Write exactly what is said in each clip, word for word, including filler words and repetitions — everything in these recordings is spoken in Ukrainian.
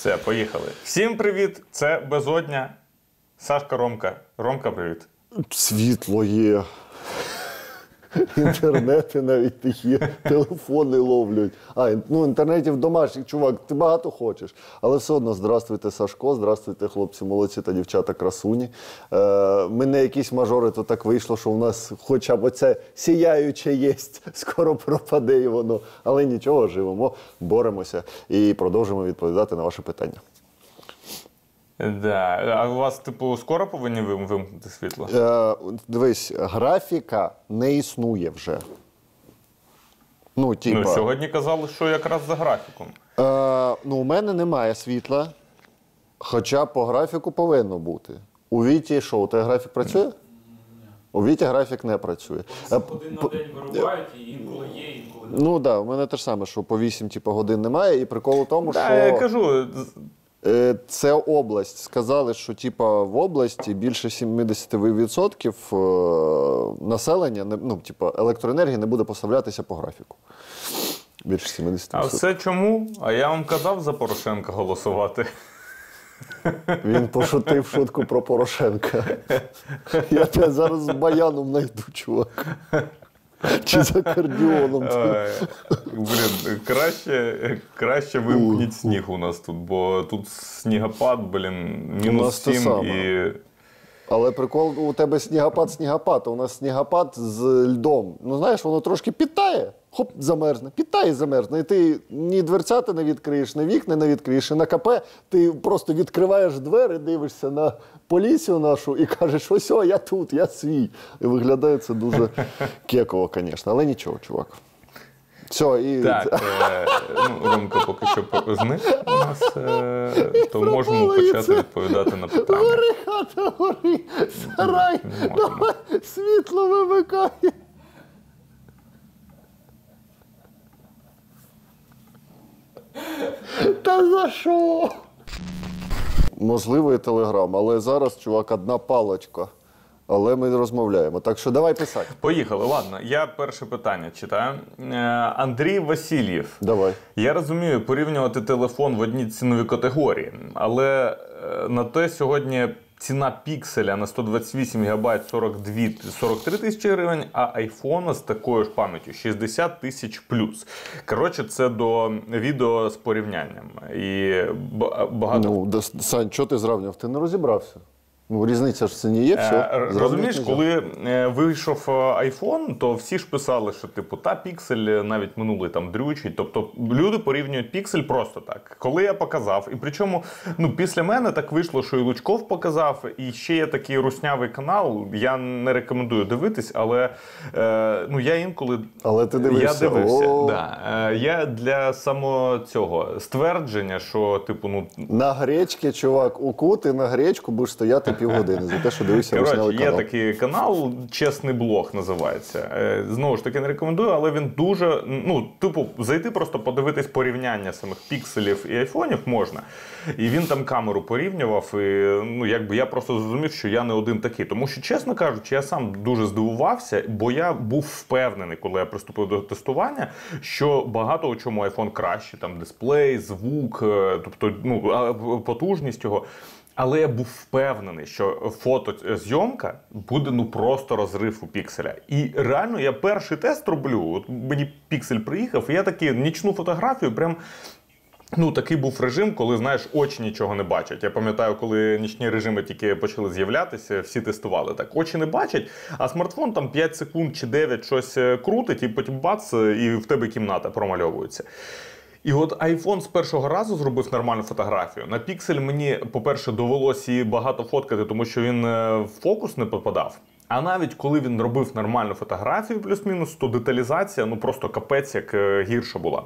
Все, поїхали. Всім привіт, це Безодня. Сашка, Ромка. Ромка, привіт. Світло є. Інтернети навіть є, телефони ловлять. А, ну інтернетів домашніх, чувак, ти багато хочеш. Але все одно, здравствуйте, Сашко, здравствуйте, хлопці молодці та дівчата красуні. Е, ми не якісь мажори, то так вийшло, що у нас хоча б оце сіяюче єсть, скоро пропаде і воно. Але нічого, живемо, боремося і продовжимо відповідати на ваші питання. Да. А у вас, типу, скоро повинні вимкнути світло? Е, дивись, графіка не існує вже. Ну, типа... ну, сьогодні казали, що якраз за графіком. Е, ну, у мене немає світла, хоча по графіку повинно бути. У Віті що, у тебе графік працює? Ні. У Віті графік не працює. По один на день вирубають, і інколи є, інколи немає. Ну, так, да, у мене те ж саме, що по вісім типу, годин немає, і прикол у тому, да, що... я кажу... Це область. Сказали, що типа, в області більше сімдесят відсотків населення, ну, типа, електроенергії не буде поставлятися по графіку. Більше сімдесят відсотків. А все чому? А я вам казав за Порошенка голосувати. Він пошутив шутку про Порошенка. Я тебе зараз з баяном знайду, чувак. Чи за кардіоном. Блін, краще, краще вимкніть сніг у нас тут, бо тут снігопад, блін, мінус сім і... Але прикол, у тебе снігопад-снігопад, а у нас снігопад з льдом. Ну, знаєш, воно трошки підтає, хоп, замерзне, підтає, замерзне. І ти ні дверцята не відкриєш, ні вікна не відкриєш, і на КП ти просто відкриваєш двері, дивишся на поліцію нашу і кажеш, ось, о, я тут, я свій. І виглядає це дуже кеково, звісно, але нічого, чувак. Все, і... Так, е, ну, Ромка поки що зник у нас, е, то можемо почати відповідати на питання. Гори, хата, гори, сарай, давай, світло вимикає. Та за що? Можливо, і Телеграм, але зараз, чувак, одна палочка. Але ми розмовляємо. Так що давай писати. Поїхали. Ладно, я перше питання читаю. Андрій Васильєв. Давай. Я розумію, порівнювати телефон в одній ціновій категорії, але на те сьогодні ціна пікселя на сто двадцять вісім гігабайт сорок дві - сорок три тисячі гривень, а айфона з такою ж пам'яттю шістдесят тисяч плюс. Коротше, це до відео з порівнянням. І багато... Ну, Сань, що ти зрівняв? Ти не розібрався. Ну, різниця ж в ціні є, все. Розумієш, коли вийшов айфон, то всі ж писали, що типу, та піксель навіть минулий там дрючий. Тобто люди порівнюють піксель просто так. Коли я показав, і причому, ну, після мене так вийшло, що і Лучков показав, і ще є такий руснявий канал, я не рекомендую дивитись, але е, ну, я інколи... Але ти дивився. Я дивився, да. Е, я для самого цього ствердження, що, типу, ну... На гречки, чувак, укути на гречку будеш стояти півгодини за те, що дивишся руснявий канал. Є такий канал, «Чесний блог» називається. Знову ж таки, не рекомендую, але він дуже, ну, типу, зайти просто подивитись порівняння самих пікселів і айфонів можна. І він там камеру порівнював, і, ну, якби я просто зрозумів, що я не один такий. Тому що, чесно кажучи, я сам дуже здивувався, бо я був впевнений, коли я приступив до тестування, що багато у чому айфон краще, там дисплей, звук, тобто, ну, потужність його. Але я був впевнений, що фотозйомка буде, ну, просто розрив у пікселя. І реально я перший тест роблю, от мені піксель приїхав, і я таки нічну фотографію прям... Ну, такий був режим, коли, знаєш, очі нічого не бачать. Я пам'ятаю, коли нічні режими тільки почали з'являтися, всі тестували так. Очі не бачать, а смартфон там п'ять секунд чи дев'ять щось крутить, і потім бац, і в тебе кімната промальовується. І от айфон з першого разу зробив нормальну фотографію. На піксель мені, по-перше, довелося її багато фоткати, тому що він в фокус не попадав. А навіть коли він робив нормальну фотографію плюс-мінус, то деталізація, ну, просто капець як гірша була.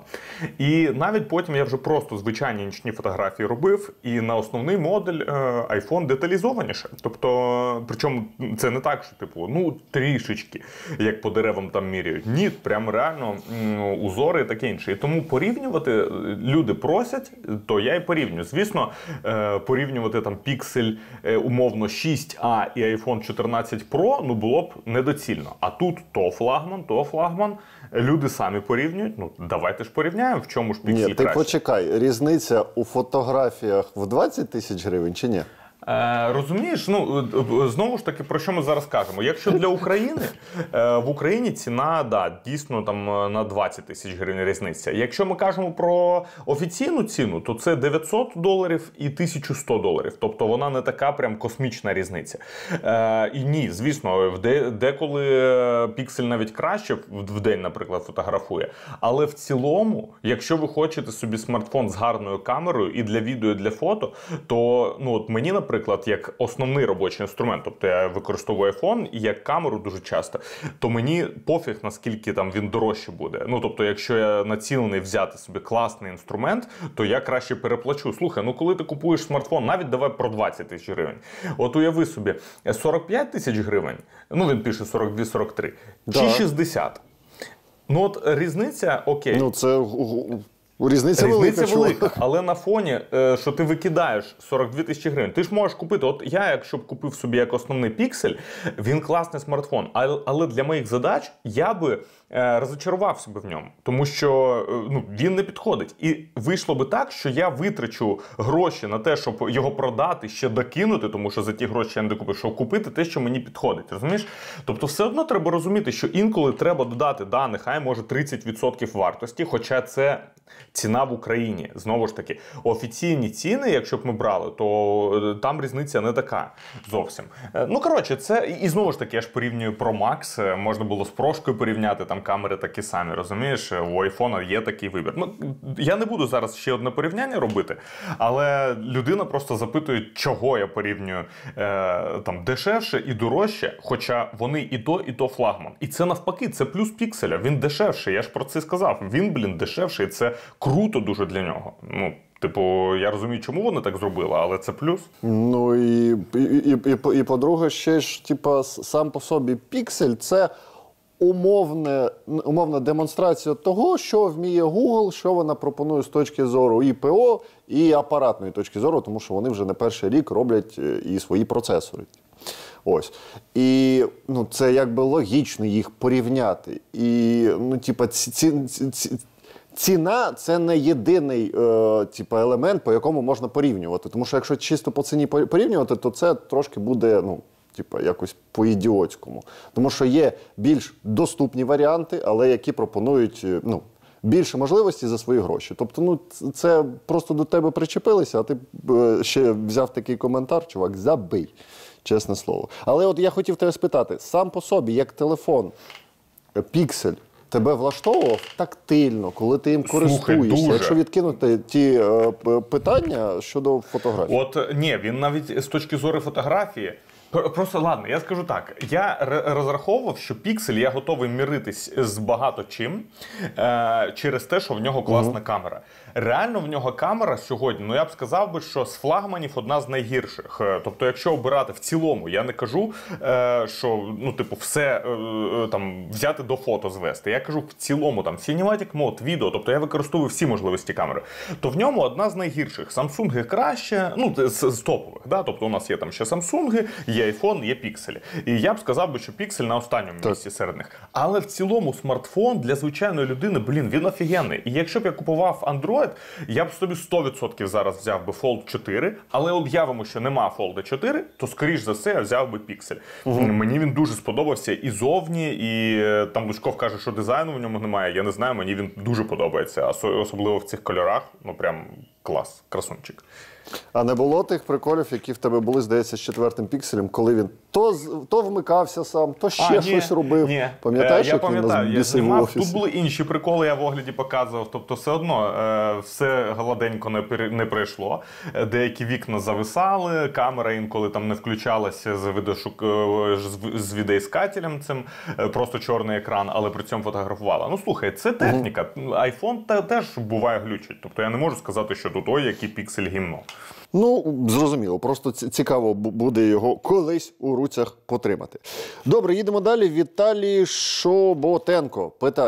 І навіть потім я вже просто звичайні нічні фотографії робив, і на основний модуль айфон деталізованіше. Тобто, причому це не так, що типу, ну, трішечки, як по деревам там міряють. Ні, прям реально узори і таке інше. І тому порівнювати люди просять, то я і порівнюю. Звісно, порівнювати там піксель умовно шість а і айфон чотирнадцять про, Pro, ну, було б недоцільно. А тут то флагман, то флагман. Люди самі порівнюють. Ну, давайте ж порівняємо, в чому ж піксель Ні, ти краще. почекай, різниця у фотографіях в двадцять тисяч гривень чи ні? Е, розумієш, ну, знову ж таки, про що ми зараз кажемо? Якщо для України, е, в Україні ціна, да, дійсно, там на двадцять тисяч гривень різниця. Якщо ми кажемо про офіційну ціну, то це дев'ятсот доларів і тисяча сто доларів. Тобто вона не така прям космічна різниця. Е, і ні, звісно, де, деколи піксель навіть краще в день, наприклад, фотографує. Але в цілому, якщо ви хочете собі смартфон з гарною камерою і для відео, і для фото, то, ну, от мені, наприклад, Наприклад, як основний робочий інструмент, тобто я використовую iPhone і як камеру дуже часто, то мені пофіг, наскільки там він дорожче буде. Ну, тобто, якщо я націлений взяти собі класний інструмент, то я краще переплачу. Слухай, ну коли ти купуєш смартфон, навіть давай про двадцять тисяч гривень. От уяви собі, сорок п'ять тисяч гривень, ну він пише сорок два сорок три, да. Чи шістдесят. Ну от різниця, окей. Ну це... Різниця, Різниця велика, велика, але на фоні, що ти викидаєш сорок дві тисячі гривень, ти ж можеш купити, от я, якщо б купив собі як основний піксель, він класний смартфон, але для моїх задач я би розочарувався би в ньому, тому що, ну, він не підходить. І вийшло би так, що я витрачу гроші на те, щоб його продати, ще докинути, тому що за ті гроші я не докупив, щоб купити те, що мені підходить, розумієш? Тобто все одно треба розуміти, що інколи треба додати, да, нехай може тридцять відсотків вартості, хоча це ціна в Україні. Знову ж таки, офіційні ціни, якщо б ми брали, то там різниця не така зовсім. Ну, коротше, це, і знову ж таки, я ж порівнюю Pro Max, можна було з прошкою порівняти, там камери такі самі, розумієш? У айфона є такий вибір. Ну, я не буду зараз ще одне порівняння робити, але людина просто запитує, чого я порівнюю е, там дешевше і дорожче, хоча вони і то, і то флагман. І це навпаки, це плюс пікселя, він дешевший, я ж про це сказав. Він, блін, дешевший, це круто дуже для нього. Ну, типу, я розумію, чому вони так зробили, але це плюс. Ну і, і, і, і, і по-друге, ще ж, типа, сам по собі піксель – це умовне, умовна демонстрація того, що вміє Google, що вона пропонує з точки зору і ПО, і апаратної точки зору, тому що вони вже не перший рік роблять і свої процесори. Ось. І, ну, це якби логічно їх порівняти. І, ну, типа, ці, ці, ці, ціна – це не єдиний е, типу, елемент, по якому можна порівнювати. Тому що якщо чисто по ціні порівнювати, то це трошки буде, ну, типу, якось по-ідіотському. Тому що є більш доступні варіанти, але які пропонують, ну, більше можливості за свої гроші. Тобто, ну, це просто до тебе причепилися, а ти е, ще взяв такий коментар, чувак, забий, чесне слово. Але от я хотів тебе спитати, сам по собі, як телефон, піксель, тебе влаштовував тактильно, коли ти їм користуєшся? Слухай, якщо відкинути ті е, питання щодо фотографій? От, ні, він навіть з точки зору фотографії, просто, ладно, я скажу так, я розраховував, що піксель я готовий миритись з багато чим е, через те, що в нього класна uh-huh. камера. Реально в нього камера сьогодні, ну я б сказав би, що з флагманів одна з найгірших. Тобто, якщо обирати в цілому, я не кажу, е, що, ну, типу, все е, там взяти до фото звести. Я кажу в цілому, там, Cinematic Mode, відео, тобто я використовую всі можливості камери. То в ньому одна з найгірших. Samsung краще, ну, з, з топових, да? Тобто у нас є там ще Samsung, є iPhone, є пікселі. І я б сказав би, що піксель на останньому місці серед них. Але в цілому смартфон для звичайної людини, блін, він офігенний. І якщо б я купував Android, я б собі сто відсотків зараз взяв би Fold чотири, але об'явимо, що нема Fold чотири, то скоріш за все я взяв би піксель. Угу. Мені він дуже сподобався і зовні, і там Лужков каже, що дизайну в ньому немає. Я не знаю, мені він дуже подобається, особливо в цих кольорах. Ну прям клас, красунчик. А не було тих приколів, які в тебе були, здається, з четвертим пікселем, коли він то, то вмикався сам, то ще а, щось ні, робив? Ні. Пам'ятаєш, е, як він нас бісив в офісі? Тут були інші приколи, я в огляді показував. Тобто все одно е, все гладенько не, не пройшло. Деякі вікна зависали, камера інколи там не включалася з, видошук, з, з відеоіскателем цим, просто чорний екран, але при цьому фотографувала. Ну слухай, це техніка. Айфон угу. теж буває глючить. Тобто я не можу сказати, що тут ой, який піксель гімно. Ну, зрозуміло. Просто цікаво буде його колись у руцях потримати. Добре, їдемо далі. Віталій Шоботенко питає.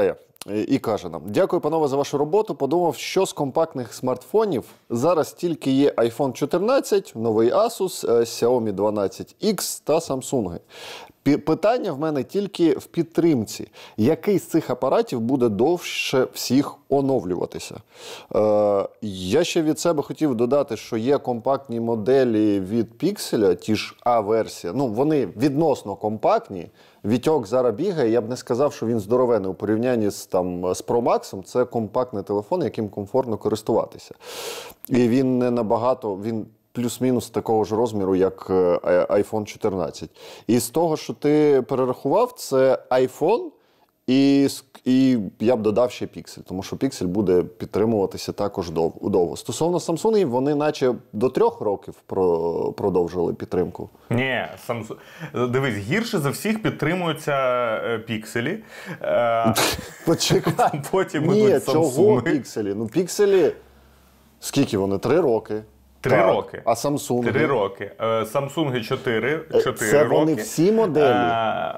І каже нам: дякую, панове, за вашу роботу. Подумав, що з компактних смартфонів зараз тільки є айфон чотирнадцять, новий Asus, Xiaomi дванадцять ікс та Samsung. Питання в мене тільки в підтримці. Який з цих апаратів буде довше всіх оновлюватися? Е, я ще від себе хотів додати, що є компактні моделі від Pixel, ті ж А-версія. Ну, вони відносно компактні. Вітьок зараз бігає, я б не сказав, що він здоровений у порівнянні з, там, з Pro Max. Це компактний телефон, яким комфортно користуватися. І він не набагато... Він плюс-мінус такого ж розміру, як айфон чотирнадцять. І з того, що ти перерахував, це iPhone і, і я б додав ще Pixel, тому що Pixel буде підтримуватися також довго. Стосовно Samsung, вони наче до трьох років продовжили підтримку. Ні, Samsung... дивись, гірше за всіх підтримуються пікселі. Почекай. Потім Ні, ідуть чого Samsung. пікселі? Ну, пікселі, скільки вони? Три роки. Три Так. роки. А Samsung? Три роки. Samsung чотири, чотири Це роки. вони всі моделі? А...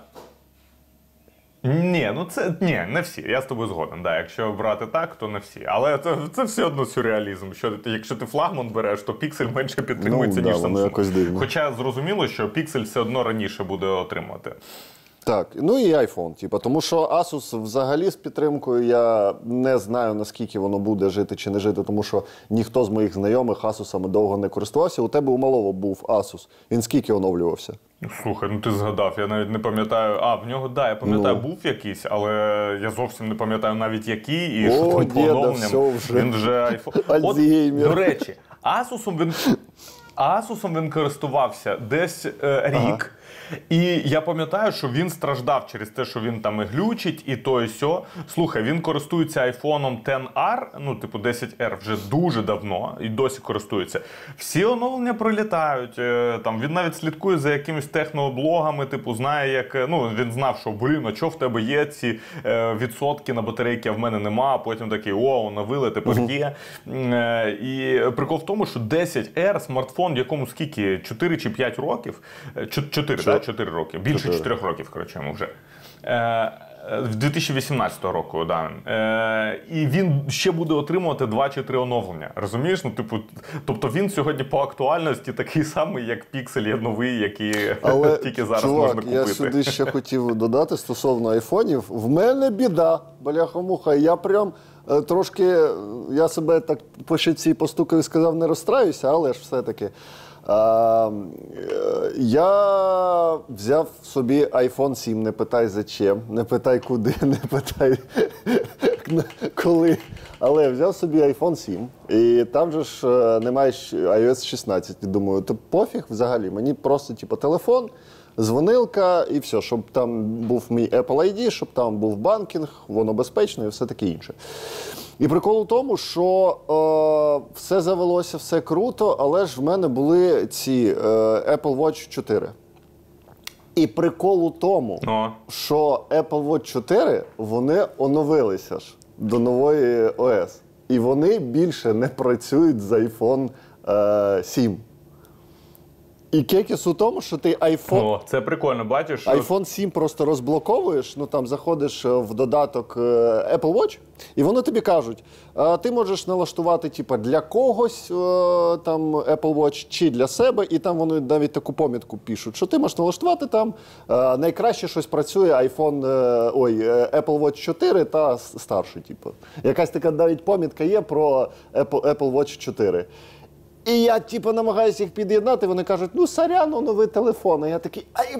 Ні, ну це ні, не всі. Я з тобою згоден. Да, якщо брати так, то не всі. Але це, це все одно сюрреалізм. Що якщо ти флагман береш, то Pixel менше підтримується, ну, ніж да, Samsung. Хоча зрозуміло, що Pixel все одно раніше буде отримувати. Так, ну і iPhone, типу, тому що Asus взагалі з підтримкою я не знаю, наскільки воно буде жити чи не жити, тому що ніхто з моїх знайомих Asus'ами довго не користувався. У тебе у малого був Asus. Він скільки оновлювався? Слухай, ну ти згадав, я навіть не пам'ятаю. А, в нього, да, я пам'ятаю, ну. був якийсь, але я зовсім не пам'ятаю навіть який, і О, що там по діда, оновленням. вже. Він вже iPhone. Альцгеймер. До речі, Asus'ом він... Asus'ом він користувався десь е, рік, ага. І я пам'ятаю, що він страждав через те, що він там і глючить, і то, і сьо. Слухай, він користується айфоном X R, ну, типу десять ар вже дуже давно, і досі користується. Всі оновлення пролітають, е, там, він навіть слідкує за якимись техноблогами, типу, знає, як, ну, він знав, що, блін, а що в тебе є ці е, відсотки на батарейки, а в мене нема, а потім такий, о, оновили, тепер uh-huh. є. Е, і прикол в тому, що десять ар, смартфон, якому скільки, чотири чи п'ять років, чотири, так, чотири роки, більше чотирьох років, коротше, йому вже. Е, дві тисячі вісімнадцятого року, да. Е, і він ще буде отримувати два чи три оновлення. Розумієш? Ну, типу, тобто він сьогодні по актуальності такий самий, як Pixel є новий, який але, тільки зараз чувак, можна купити. Я сюди ще хотів додати стосовно айфонів. В мене біда, бляха-муха. Я прям е, трошки, я себе так по щоці постукав і сказав, не розстраюся, але ж все-таки. А, я взяв собі айфон сім, не питай за чим, не питай куди, не питай коли. Але взяв собі айфон сім, і там же ж немає ай о ес шістнадцять. І думаю, то пофіг взагалі, мені просто типу, телефон, дзвонилка і все, щоб там був мій Apple ай ді, щоб там був банкінг, воно безпечно і все таке інше. І прикол у тому, що е, все завелося, все круто, але ж в мене були ці е, Apple Watch чотири. І прикол у тому, no. що Apple Watch чотири, вони оновилися ж до нової о ес. І вони більше не працюють з айфон е, сім. І кекіс у тому, що ти iPhone... О, це прикольно, бачиш? Що... айфон сім просто розблоковуєш, ну там заходиш в додаток Apple Watch, і вони тобі кажуть, ти можеш налаштувати типу, для когось там Apple Watch чи для себе, і там вони навіть таку помітку пишуть, що ти можеш налаштувати там, найкраще щось працює iPhone, ой, Apple Watch чотири та старший, типу. Якась така навіть помітка є про Apple, Apple Watch чотири. І я, типу, намагаюся їх під'єднати, вони кажуть, ну, сорян, новий телефон. А я такий, ай,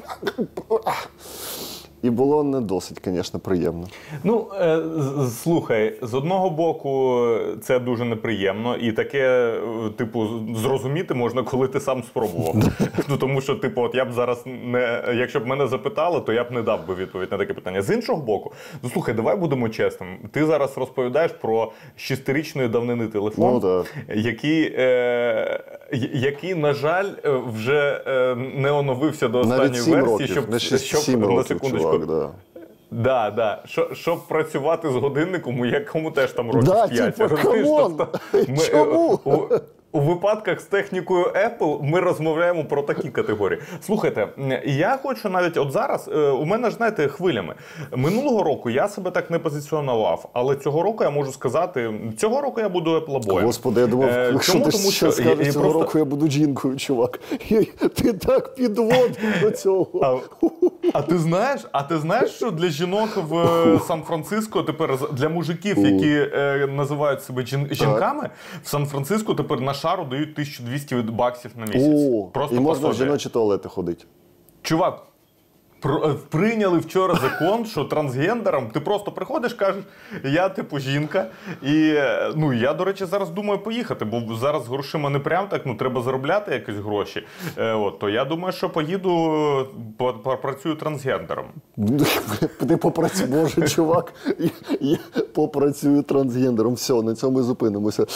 і було не досить, звісно, приємно. Ну, е, слухай, з одного боку, це дуже неприємно. І таке, типу, зрозуміти можна, коли ти сам спробував. Ну, тому що, типу, от я б зараз, не, якщо б мене запитали, то я б не дав би відповідь на таке питання. З іншого боку, ну, слухай, давай будемо чесними. Ти зараз розповідаєш про шестирічної давнини телефон, ну, так. який, е, який, на жаль, вже е, не оновився до останньої версії, років, щоб, не щоб сім на років, секундочку. Чувак, да. Да, да. Що, щоб працювати з годинником, у якому теж там років да, п'ять. Типу, камон! Тобто, ми, чому? У, У випадках з технікою Apple ми розмовляємо про такі категорії. Слухайте, я хочу навіть от зараз, у мене ж, знаєте, хвилями. Минулого року я себе так не позиціонував, але цього року я можу сказати, цього року я буду Apple-боєм. Господи, я думав, е, якщо чому? ти Тому, ще що скажеш, я, я цього просто... року я буду жінкою, чувак. Ти так підводив до цього. А, а ти знаєш, а ти знаєш, що для жінок в Сан-Франциско тепер, для мужиків, які е, називають себе жін, жінками, в Сан-Франциско тепер на шару дають тисячу двісті баксів на місяць. О, Просто і можна в посади. жіночі туалети ходити. Чувак, пр- прийняли вчора закон, що трансгендерам ти просто приходиш, кажеш, я типу жінка. І ну я, до речі, зараз думаю поїхати, бо зараз з грошима не прям так, ну треба заробляти якісь гроші. Е, от, то я думаю, що поїду, попрацюю трансгендером. Ти попрацюй, боже, чувак, я, я попрацюю трансгендером. Все, на цьому і зупинимося.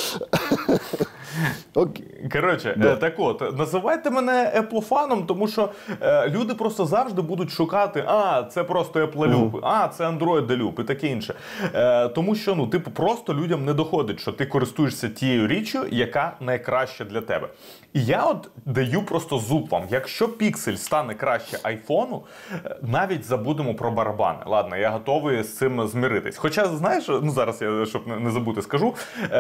Окей. Коротше, Да. е, так от, називайте мене Apple-фаном, тому що е, люди просто завжди будуть шукати, а, це просто Apple-люб, uh-huh. а, це Android-люб і таке інше. Е, тому що, ну, типу, просто людям не доходить, що ти користуєшся тією річчю, яка найкраща для тебе. І я от даю просто зуб вам. Якщо Pixel стане краще айфону, навіть забудемо про барабани. Ладно, я готовий з цим змиритись. Хоча, знаєш, ну зараз я, щоб не забути, скажу, е,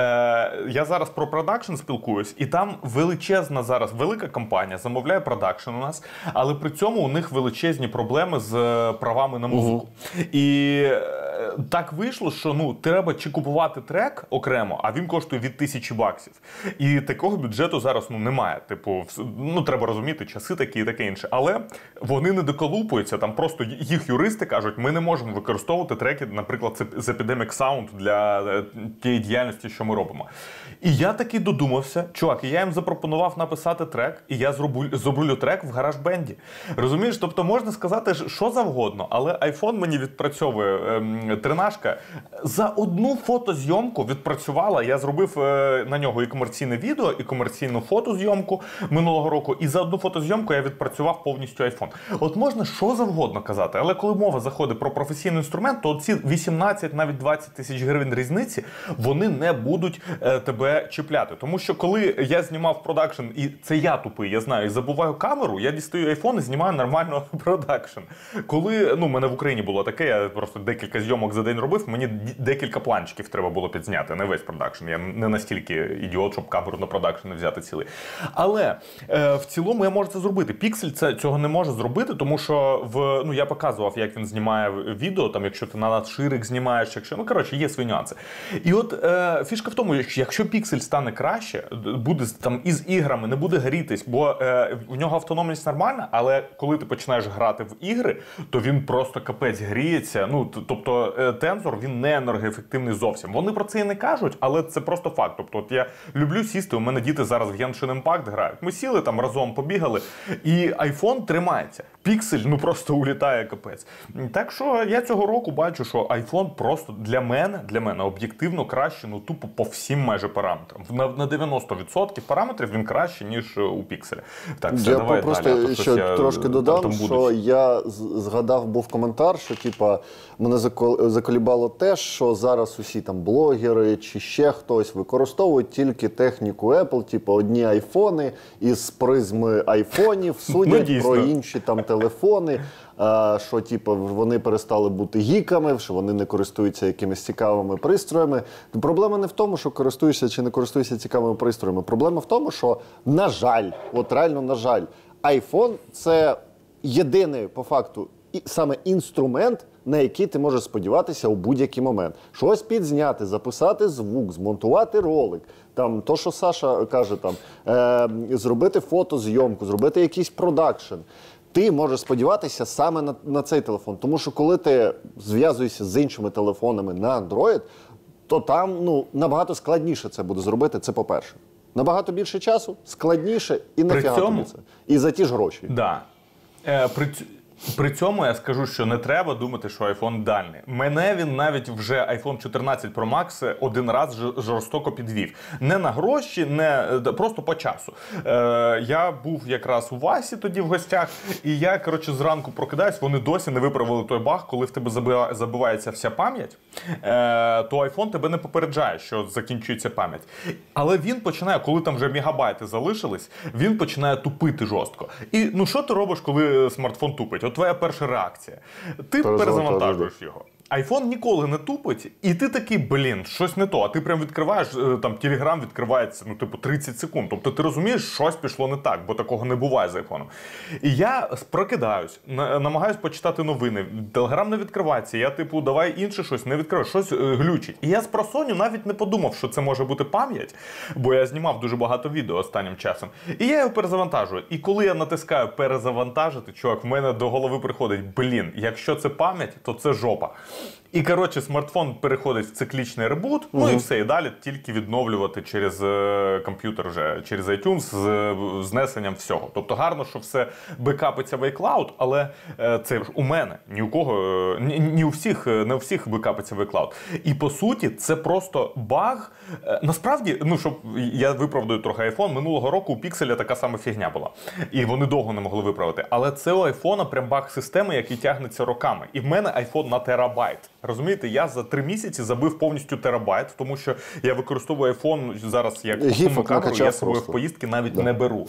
я зараз про продакшн спілкуюсь, і там величезна зараз, велика компанія замовляє продакшн у нас, але при цьому у них величезні проблеми з правами на музику. Uh-huh. І е, так вийшло, що ну треба чи купувати трек окремо, а він коштує від тисячі баксів. І такого бюджету зараз ну немає. Типу, ну треба розуміти, часи такі і таке інше. Але вони не доколупуються, там просто їх юристи кажуть, ми не можемо використовувати треки, наприклад, з Epidemic Sound для тієї діяльності, що ми робимо. І я таки додумався, чувак, і я їм запропонував написати трек, і я зроблю, зроблю трек в GarageBand. Розумієш? Тобто можна сказати, що завгодно, але iPhone мені відпрацьовує ем, тринашка. За одну фотозйомку відпрацювала, я зробив е, на нього і комерційне відео, і комерційну фотозйомку минулого року, і за одну фотозйомку я відпрацював повністю iPhone. От можна що завгодно казати, але коли мова заходить про професійний інструмент, то ці вісімнадцять, навіть двадцять тисяч гривень різниці, вони не будуть е, тебе чіпляти. Тому що коли я знімав продакшн, і це я тупий, я знаю, і забуваю камеру, я дістаю айфон і знімаю нормально продакшн. Коли, ну, в мене в Україні було таке, я просто декілька зйомок за день робив, мені декілька планчиків треба було підзняти, не весь продакшн. Я не настільки ідіот, щоб камеру на продакшн не взяти цілий. Але е, в цілому я можу це зробити. Pixel це, цього не може зробити, тому що в, ну, я показував, як він знімає відео, там, якщо ти на ширик знімаєш, якщо, ну, коротше, є свої нюанси. І от е, фішка в тому, якщо Pixel стане краще, буде там із іграми, не буде грітись, бо е, в нього автономність нормальна, але коли ти починаєш грати в ігри, то він просто капець гріється. Ну, тобто е, Tensor, він не енергоефективний зовсім. Вони про це і не кажуть, але це просто факт. Тобто от я люблю сісти, у мене діти зараз в Genshin Impact грають. Ми сіли там разом, побігали, і iPhone тримається. Pixel, ну, просто улітає капець. Так що я цього року бачу, що iPhone просто для мене, для мене об'єктивно краще, ну, тупо по всім майже параметрам. На, на дев'яносто відсотків параметрів він краще, ніж у Pixel. Так, все, я давай просто далі. ще Я, трошки додам, там що я згадав, був коментар, що типа мене заколібало те, що зараз усі там блогери чи ще хтось використовують тільки техніку Apple, типу одні айфони із призми айфонів судять ну, про інші там телефони. Що типу, вони перестали бути гіками, що вони не користуються якимись цікавими пристроями. Проблема не в тому, що користуєшся чи не користуєшся цікавими пристроями. Проблема в тому, що, на жаль, от реально, на жаль, iPhone – це єдиний, по факту, і саме інструмент, на який ти можеш сподіватися у будь-який момент. Щось підзняти, записати звук, змонтувати ролик, там, то, що Саша каже, там, е, зробити фотозйомку, зробити якийсь продакшн. Ти можеш сподіватися саме на, на цей телефон. Тому що коли ти зв'язуєшся з іншими телефонами на Android, то там ну, набагато складніше це буде зробити, це по-перше. Набагато більше часу, складніше і нафіга тобі це. І за ті ж гроші. Да. Е, при... При цьому я скажу, що не треба думати, що iPhone ідеальний. Мене він навіть вже айфон чотирнадцять Pro Max один раз жорстоко підвів. Не на гроші, не просто по часу. Е, я був якраз у Васі тоді в гостях, і я, коротше, зранку прокидаюсь, вони досі не виправили той баг, коли в тебе забивається вся пам'ять, е, то iPhone тебе не попереджає, що закінчується пам'ять. Але він починає, коли там вже мегабайти залишились, він починає тупити жорстко. І ну що ти робиш, коли смартфон тупить? От твоя перша реакція. Ти перезавантажуєш його. Айфон ніколи не тупить, і ти такий, блін, щось не то. А ти прям відкриваєш, там, Телеграм відкривається, ну, типу, тридцять секунд. Тобто ти розумієш, щось пішло не так, бо такого не буває з айфоном. І я прокидаюсь, намагаюсь почитати новини. Телеграм не відкривається, я, типу, давай інше щось, не відкриваю, щось глючить. І я з просоню навіть не подумав, що це може бути пам'ять, бо я знімав дуже багато відео останнім часом. І я його перезавантажую. І коли я натискаю перезавантажити, чувак, в мене до голови приходить, блін, якщо це пам'ять, то це жопа. І, коротше, смартфон переходить в циклічний ребут, угу. ну і все, і далі тільки відновлювати через е, комп'ютер вже, через iTunes з е, знесенням всього. Тобто гарно, що все бекапиться в iCloud, але е, це ж у мене, ні у кого, е, ні, ні у всіх, не у всіх бекапиться в iCloud. І, по суті, це просто баг. Е, насправді, ну, щоб я виправдаю трохи iPhone, минулого року у Pixel така сама фігня була. І вони довго не могли виправити. Але це у iPhone прям баг системи, який тягнеться роками. І в мене iPhone на терабайт. Розумієте, я за три місяці забив повністю терабайт, тому що я використовую iPhone зараз як основну камеру, я з собою в поїздки навіть да. не беру.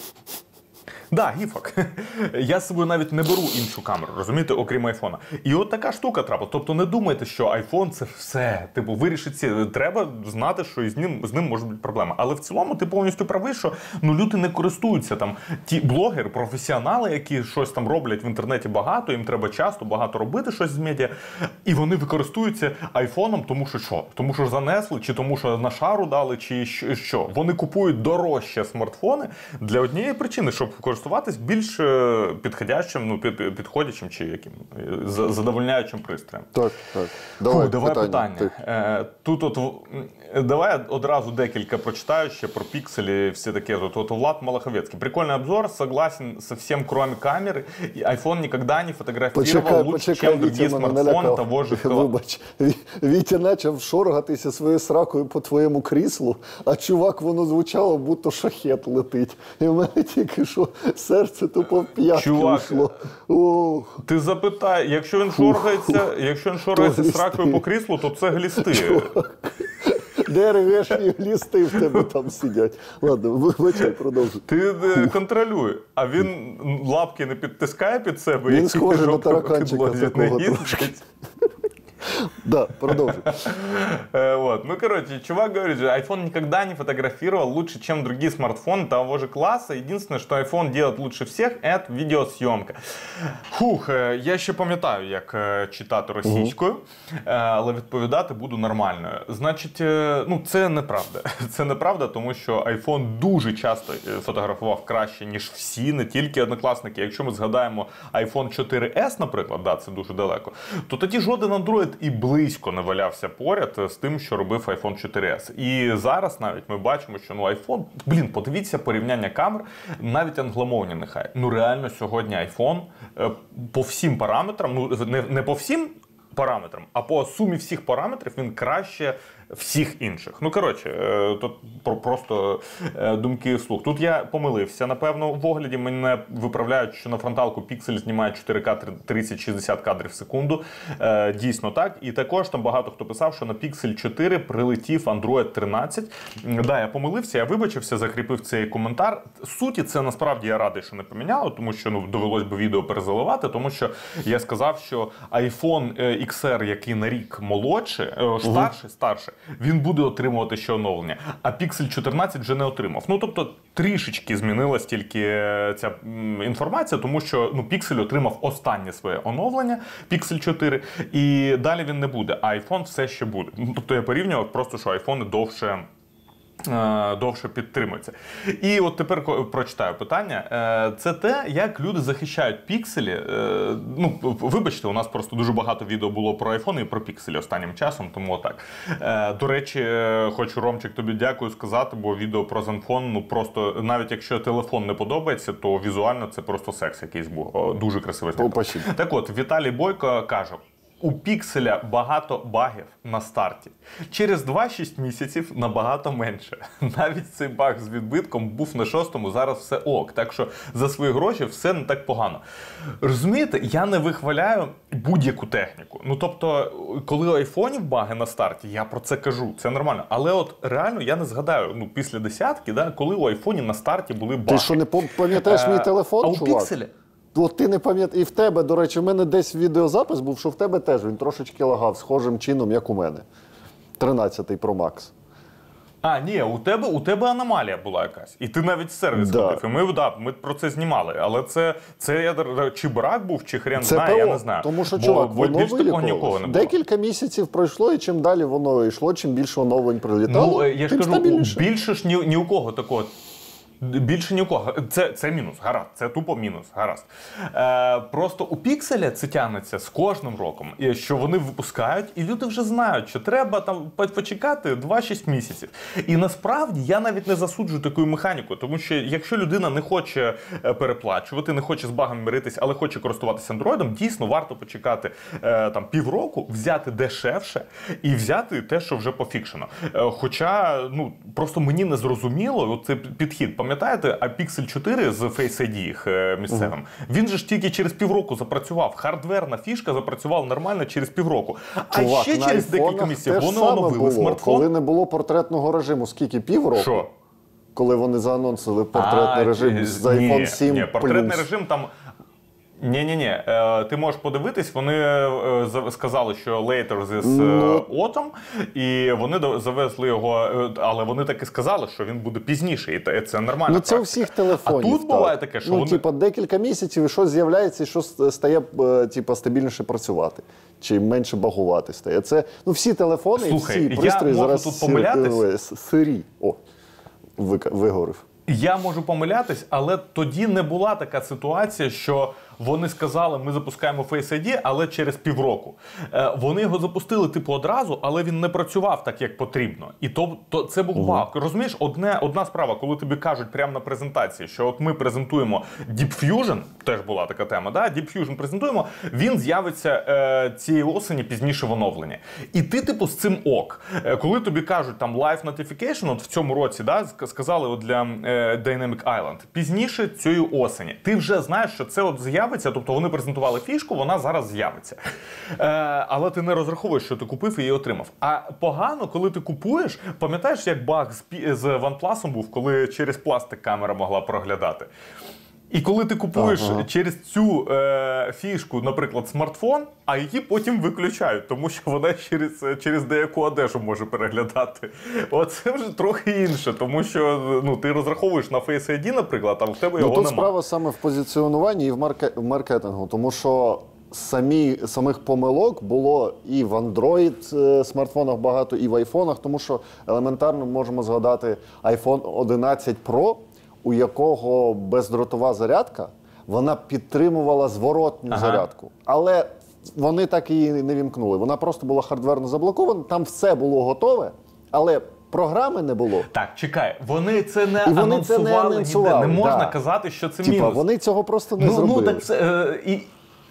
Да, гіфок. Я з собою навіть не беру іншу камеру, розумієте, окрім айфона. І от така штука трапила. Тобто не думайте, що айфон це все. Типу, вирішиться. Треба знати, що із ним, з ним може бути проблема. Але в цілому ти повністю правий, що ну, люди не користуються там. Ті блогери, професіонали, які щось там роблять в інтернеті багато, їм треба часто багато робити щось з медіа. І вони використовуються айфоном, тому що що? Тому що занесли, чи тому що на шару дали, чи що? Вони купують дорожче смартфони для однієї причини, щоб користуватись більш підходящим, ну, під, підходячим чи яким задовольняючим пристроєм. Так, так. Давай, Фу, давай питання. питання. Тут от, давай одразу декілька прочитаю ще про пікселі, все таке. Тут от Влад Малаховецький. Прикольный обзор, согласен со всем, кроме камеры. iPhone никогда не фотографировал почекай, лучше, почекай, чем другие смартфоны того же. Вибач, Вітя почав шоргатися своєю сракою по твоєму кріслу, а чувак, воно звучало, будто шахет летить. І в мене тільки що серце тупо в п'ятки ушло. Ох. Ти запитай, якщо він шоргається, якщо він шоргається сракою по кріслу, то це глісти. ДРГшні глісти в тебе там сидять. Ладно, вибачай, продовжуй. Ти контролюй, а він лапки не підтискає під себе? Він схожий на тараканчика такого трошки. Да, продолжим. Вот. Ну, короче, чувак говорит же, iPhone никогда не фотографировал лучше, чем другие смартфоны того же класса. Единственное, что iPhone делает лучше всех, это видеосъемка. Фух, я ще пам'ятаю, як читати російською, але відповідати буду нормальною. Значить, ну, це неправда. Це неправда, тому що iPhone дуже часто фотографував краще, ніж всі, не тільки однокласники. Якщо ми згадаємо айфон чотири ес, наприклад, да, це дуже далеко, то тоді жоден Android і близько не валявся поряд з тим, що робив айфон чотири ес. І зараз навіть ми бачимо, що ну iPhone, блін, подивіться порівняння камер, навіть англомовні нехай. Ну реально сьогодні iPhone по всім параметрам, ну не, не по всім параметрам, а по сумі всіх параметрів він краще всіх інших. Ну, коротше, тут просто думки вслух. Тут я помилився, напевно, в огляді. Мене виправляють, що на фронталку Pixel знімає чотири ка тридцять шістдесят кадрів в секунду. Дійсно так. І також там багато хто писав, що на Pixel чотири прилетів Android тринадцять. Да, я помилився, я вибачився, закріпив цей коментар. Суті, це насправді я радий, що не поміняло, тому що ну, довелось би відео перезаливати, тому що я сказав, що iPhone ікс ар, який на рік молодший, старший, старший, він буде отримувати ще оновлення, а Pixel чотирнадцять вже не отримав. Ну, тобто, трішечки змінилась тільки ця інформація, тому що ну, Pixel отримав останнє своє оновлення, Pixel чотири, і далі він не буде, а iPhone все ще буде. Ну, тобто, я порівнював просто, що iPhone довше довше підтримується. І от тепер прочитаю питання. Це те, як люди захищають пікселі. Ну, вибачте, у нас просто дуже багато відео було про айфони і про пікселі останнім часом, тому отак. До речі, хочу, Ромчик, тобі дякую сказати, бо відео про Zenfone, ну просто, навіть якщо телефон не подобається, то візуально це просто секс якийсь був. Дуже красивий знімок. Так от, Віталій Бойко каже: у пікселя багато багів на старті. Через два-шість місяців набагато менше. Навіть цей баг з відбитком був на шостому, зараз все ок. Так що за свої гроші все не так погано. Розумієте, я не вихваляю будь-яку техніку. Ну тобто, коли у айфонів баги на старті, я про це кажу, це нормально. Але от реально я не згадаю, ну після десятки, да, коли у айфоні на старті були баги. Ти що, не пам'ятаєш мій телефон, а чувак? А у пікселі? От ти не пам'ятаєш. І в тебе, до речі, в мене десь відеозапис був, що в тебе теж він трошечки лагав схожим чином, як у мене. тринадцятий Pro Max. А, ні, у тебе, у тебе аномалія була якась. І ти навіть сервіс да. ходив. І ми, да, ми про це знімали. Але це, це я, чи брак був, чи хрен це знає, ПО, я не знаю. Тому що, бо, чувак, бо воно більш такого ніколи вилікувалось. не було. Декілька місяців пройшло, і чим далі воно йшло, чим більше оновлень прилітало, Ну, я ж тим кажу, стабільніше. більше ж ні, ні у кого такого. Більше ні у кого. Це, це мінус, гаразд. Це тупо мінус, гаразд. Е, просто у пікселя це тягнеться з кожним роком, що вони випускають, і люди вже знають, що треба там почекати два-шість місяців. І насправді я навіть не засуджую таку механіку, тому що якщо людина не хоче переплачувати, не хоче з багами миритись, але хоче користуватися андроїдом, дійсно варто почекати е, там півроку, взяти дешевше і взяти те, що вже пофікшено. Е, хоча, ну, просто мені не зрозуміло цей підхід. Пам'ятаєте, а Pixel чотири з Face ай ді їх місцевим? Uh-huh. Він же ж тільки через півроку запрацював. Хардверна фішка запрацювала нормально через півроку. Чувак, а ще через декілька місяців вони оновили було, смартфон. Коли не було портретного режиму, скільки? Півроку? Що? Коли вони заанонсили портретний а, режим з iPhone сім Ні, портретний плюс. режим там... Ні-ні-ні, ти можеш подивитись, вони сказали, що later this ну, autumn, і вони завезли його, але вони так і сказали, що він буде пізніше, і це нормально. Ну це у всіх телефонів. А тут так. буває таке, що ну, вони... типа, декілька місяців, і щось з'являється, і щось стає типа, стабільніше працювати, чи менше багувати стає. Це, ну, всі телефони, Слухай, всі пристрої я зараз можу тут помилятись. сирі. О, вигорів. Я можу помилятись, але тоді не була така ситуація, що вони сказали, ми запускаємо Face ай ді, але через півроку. Е, вони його запустили типу одразу, але він не працював так, як потрібно. І то, то це був баг. Угу. Розумієш, одне, одна справа, коли тобі кажуть прямо на презентації, що от ми презентуємо Deep Fusion, теж була така тема, да? Deep Fusion презентуємо, він з'явиться е, цієї осені пізніше в оновленні. І ти типу з цим ок. Е, коли тобі кажуть там Live Notification, от в цьому році, да, сказали от для е, Dynamic Island, пізніше цієї осені. Ти вже знаєш, що це от з'явиться. Тобто вони презентували фішку, вона зараз з'явиться. Е, але ти не розраховуєш, що ти купив і її отримав. А погано, коли ти купуєш, пам'ятаєш, як баг з, з OnePlus був, коли через пластик камера могла проглядати? І коли ти купуєш ага. через цю е, фішку, наприклад, смартфон, а її потім виключають, тому що вона через, через деяку одежу може переглядати. Оце вже трохи інше, тому що ну, ти розраховуєш на Face ай ді, наприклад, а в тебе ну, його тут немає. Тут справа саме в позиціонуванні і в, марке, в маркетингу, тому що самі, самих помилок було і в Android смартфонах багато, і в айфонах, тому що елементарно можемо згадати iPhone одинадцять Pro, у якого бездротова зарядка, вона підтримувала зворотню ага. зарядку. Але вони так її не вімкнули. Вона просто була хардверно заблокована, там все було готове, але програми не було. Так, чекай, вони це не і вони анонсували, це не, анонсували. Не можна да. казати, що це Тіпа, мінус. Вони цього просто не ну, зробили. Ну, так це, е, і...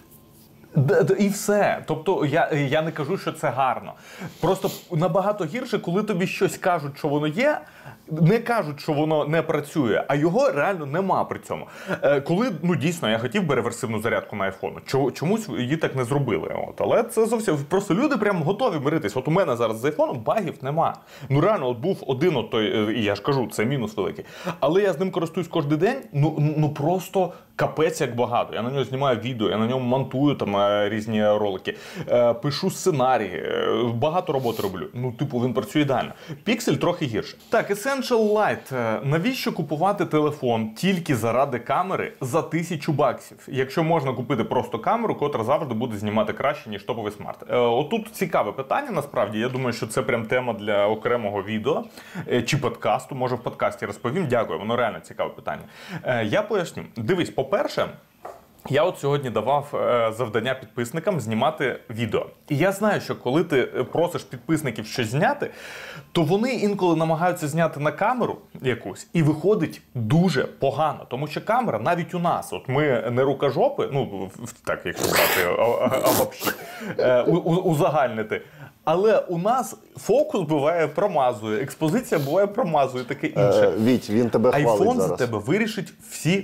І все. Тобто я, я не кажу, що це гарно. Просто набагато гірше, коли тобі щось кажуть, що воно є, не кажуть, що воно не працює, а його реально нема при цьому. Е, коли, ну дійсно, я хотів би реверсивну зарядку на айфону, чомусь її так не зробили. От. Але це зовсім, просто люди прям готові миритись. От у мене зараз з айфоном багів нема. Ну реально, от був один от той, і я ж кажу, це мінус великий. Але я з ним користуюсь кожен день, ну, ну просто капець як багато. Я на нього знімаю відео, я на ньому монтую там різні ролики, пишу сценарії, багато роботи роблю. Ну, типу, він працює ідеально. Pixel трохи гірше. Так, Essential Light. Навіщо купувати телефон тільки заради камери за тисячу баксів? Якщо можна купити просто камеру, котра завжди буде знімати краще, ніж топовий смарт. Отут цікаве питання, насправді. Я думаю, що це прям тема для окремого відео чи подкасту. Може, в подкасті розповім. Дякую, воно реально цікаве питання. Я поясню. Дивись, по-перше, я от сьогодні давав е, завдання підписникам знімати відео. І я знаю, що коли ти просиш підписників щось зняти, то вони інколи намагаються зняти на камеру якусь, і виходить дуже погано. Тому що камера навіть у нас, от ми не рукожопи, ну, так, якщо брати обобщі, е, узагальнити. Але у нас фокус буває промазує, експозиція буває промазує, таке інше. Е, Віть, він тебе хвалить айфон зараз. за тебе вирішить всі...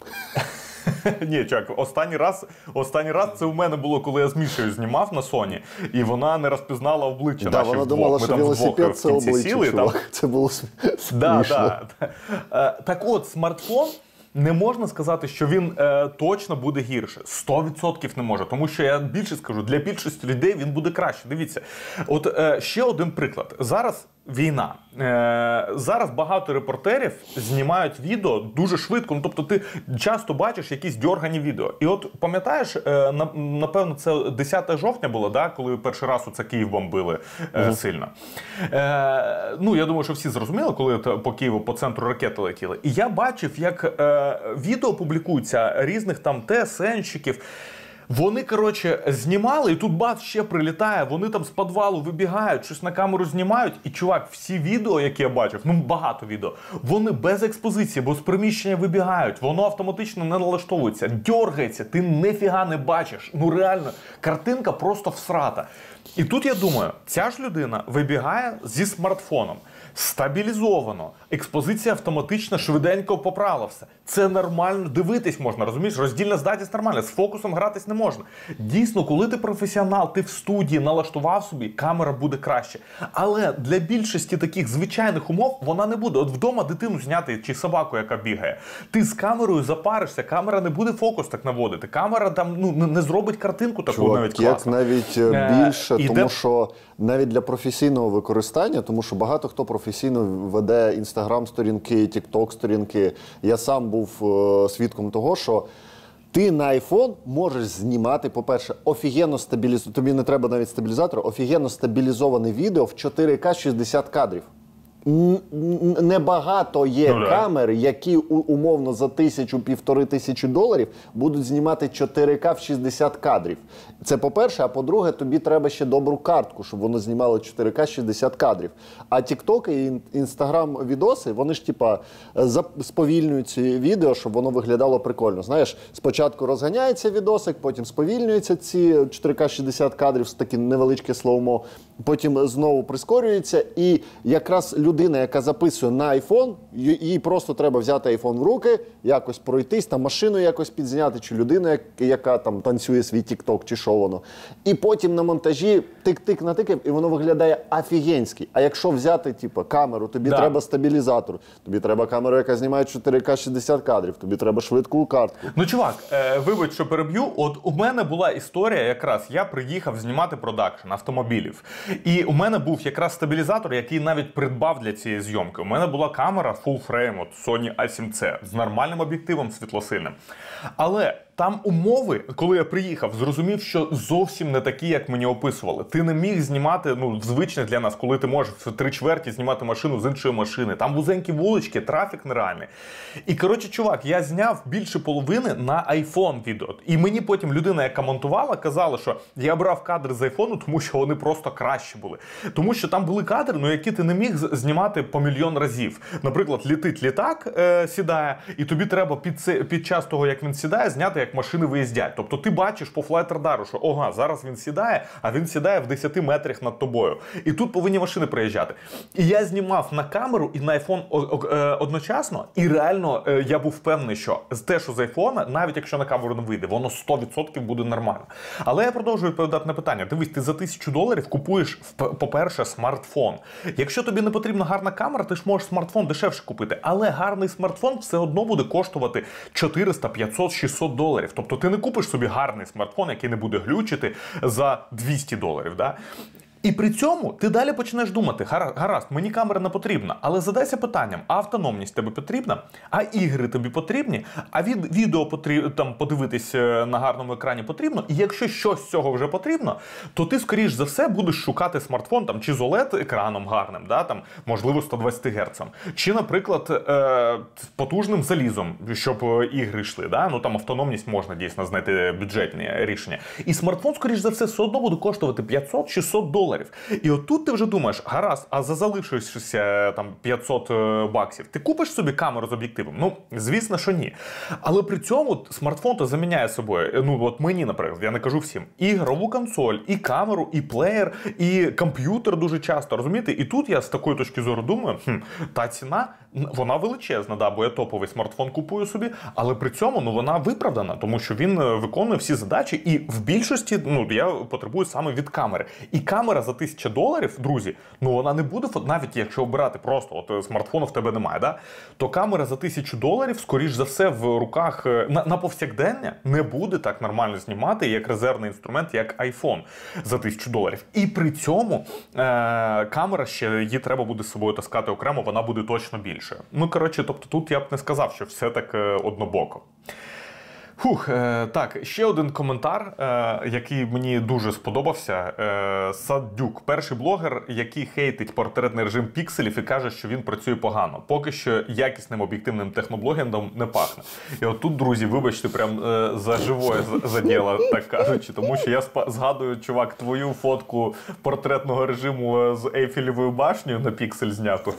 Ні, чувак, останній раз, останній раз це у мене було, коли я з Мішею знімав на Соні, і вона не розпізнала обличчя да, наші вона вдвох. думала, Ми що там велосипед це обличчя, сіли, чувак. там... Це було смішно. Да, да, да. Так от, смартфон, не можна сказати, що він е, точно буде гірше. сто відсотків не може. Тому що, я більше скажу, для більшості людей він буде краще. Дивіться, от е, ще один приклад. Зараз війна. Е, зараз багато репортерів знімають відео дуже швидко. Ну, тобто ти часто бачиш якісь дьоргані відео. І от пам'ятаєш, е, на, напевно, це десяте жовтня було, да, коли перший раз оце Київ бомбили е, угу. сильно. Е, ну, я думаю, що всі зрозуміли, коли по Києву, по центру ракети летіли. І я бачив, як е, відео публікуються різних там ТСНщиків. Вони, коротше, знімали, і тут бац, ще прилітає, вони там з підвалу вибігають, щось на камеру знімають, і, чувак, всі відео, які я бачив, ну, багато відео, вони без експозиції, бо з приміщення вибігають, воно автоматично не налаштовується, дьоргається, ти ніфіга не бачиш, ну, реально, картинка просто всрата. І тут, я думаю, ця ж людина вибігає зі смартфоном, стабілізовано, експозиція автоматично швиденько поправила все. Це нормально, дивитись можна, розумієш? Роздільна здатність нормальна, з фокусом гратись не можна. Дійсно, коли ти професіонал, ти в студії налаштував собі, камера буде краще. Але для більшості таких звичайних умов вона не буде. От вдома дитину зняти чи собаку, яка бігає. Ти з камерою запаришся, камера не буде фокус так наводити. Камера там ну не зробить картинку таку. Чувак, навіть класно. Як навіть більше, е, тому де... що навіть для професійного використання, тому що багато хто професійно веде інстаграм-сторінки, тік-ток-сторінки. Я сам був е, свідком того, що ти на айфон можеш знімати, по-перше, офігенно стабілізований, тобі не треба навіть стабілізатора, офігенно стабілізоване відео в чотири ка шістдесят кадрів. Небагато є ну, камер, які умовно за тисячу-півтори тисячі доларів будуть знімати чотири ка в шістдесят кадрів. Це по-перше, а по-друге, тобі треба ще добру картку, щоб воно знімало чотири ка шістдесят кадрів. А тік-токи і інстаграм-відоси, вони ж типа сповільнюють ці відео, щоб воно виглядало прикольно. Знаєш, спочатку розганяється відосик, потім сповільнюється ці чотири ка шістдесят кадрів, таке невеличке слоумо, потім знову прискорюється, і якраз людина, яка записує на айфон, їй просто треба взяти айфон в руки, якось пройтись, там машину якось підзняти, чи людину, яка там танцює свій тік-ток, чи що воно. І потім на монтажі тик-тик натикав, і воно виглядає офігенськи. А якщо взяти, типу, камеру, тобі да. треба стабілізатор, тобі треба камеру, яка знімає чотири ка шістдесят кадрів, тобі треба швидку картку. Ну, чувак, е, вибач, що переб'ю, от у мене була історія якраз, я приїхав знімати продакшн автомобілів. І у мене був якраз стабілізатор, який навіть придбав для цієї зйомки. У мене була камера full frame, от Sony а сім сі, з нормальним об'єктивом світлосильним. Але там умови, коли я приїхав, зрозумів, що зовсім не такі, як мені описували. Ти не міг знімати, ну, звичне для нас, коли ти можеш в три чверті знімати машину з іншої машини. Там вузенькі вулички, трафік нереальний. І, коротше, чувак, я зняв більше половини на iPhone відео. І мені потім людина, яка монтувала, казала, що я брав кадри з айфону, тому що вони просто кращі були. Тому що там були кадри, ну, які ти не міг знімати по мільйон разів. Наприклад, літить літак, е, сідає, і тобі треба під, це, під час того, як він сідає, зняти, як машини виїздять. Тобто ти бачиш по флайт-радару, що ога, зараз він сідає, а він сідає в десяти метрах над тобою. І тут повинні машини проїжджати. І я знімав на камеру і на iPhone одночасно, і реально я був впевнений, що з те, що з iPhone, навіть якщо на камеру не вийде, воно сто відсотків буде нормально. Але я продовжую відповідати на питання. Дивись, ти за тисячу доларів купуєш, по-перше, смартфон. Якщо тобі не потрібна гарна камера, ти ж можеш смартфон дешевше купити. Але гарний смартфон все одно буде коштувати чотириста, п'ятсот, шістсот доларів. Тобто ти не купиш собі гарний смартфон, який не буде глючити за двісті доларів. Да? І при цьому ти далі почнеш думати, гаразд, мені камера не потрібна, але задайся питанням, а автономність тобі потрібна, а ігри тобі потрібні, а від відео потрібно, там, подивитись на гарному екрані потрібно, і якщо щось з цього вже потрібно, то ти, скоріш за все, будеш шукати смартфон там, чи з о лед-екраном гарним, да, там, можливо, сто двадцять герцем, чи, наприклад, е- потужним залізом, щоб ігри йшли. Да? Ну, там автономність можна дійсно знайти бюджетні рішення. І смартфон, скоріш за все, все одно буде коштувати п'ятсот-шістсот доларів. І отут ти вже думаєш, гаразд, а за залишившися там п'ятсот баксів, ти купиш собі камеру з об'єктивом? Ну, звісно, що ні. Але при цьому смартфон то заміняє собою, ну от мені, наприклад, я не кажу всім, і ігрову консоль, і камеру, і плеєр, і комп'ютер дуже часто, розумієте? І тут я з такої точки зору думаю, хм, та ціна, вона величезна, да, бо я топовий смартфон купую собі, але при цьому, ну, вона виправдана, тому що він виконує всі задачі, і в більшості, ну, я потребую саме від камери. І камера за тисячу доларів, друзі, ну вона не буде, навіть якщо обирати просто, от смартфону в тебе немає, да? То камера за тисячу доларів, скоріш за все, в руках на, на повсякдення не буде так нормально знімати, як резервний інструмент, як iPhone за тисячу доларів. І при цьому е- камера ще, її треба буде з собою таскати окремо, вона буде точно більше. Ну, коротше, тобто тут я б не сказав, що все так е- однобоко. Фух, е, так, ще один коментар, е, який мені дуже сподобався. Е, Саддюк, перший блогер, який хейтить портретний режим пікселів і каже, що він працює погано. Поки що якісним об'єктивним техноблогінгом не пахне. І отут, друзі, вибачте, прям е, за живое заділо, так кажучи, тому що я спа- згадую, чувак, твою фотку портретного режиму з Ейфелевою башнею на піксель зняту.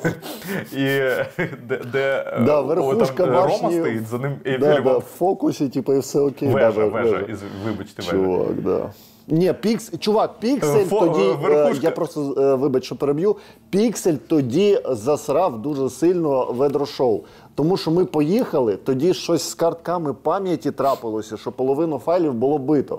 І де, де да, верхушка Рома башні, стоїть, за ним Ейфелева. Да, да, в фокусі, типу, і все окей. Вежа, да, вежа, вежа. Вибачте, вежа. Чувак, да. Ні, пікс... чувак, піксель Фо... тоді, верхушка. я просто, вибач, що переб'ю, піксель тоді засрав дуже сильно ведрошоу. Тому що ми поїхали, тоді щось з картками пам'яті трапилося, що половину файлів було бито.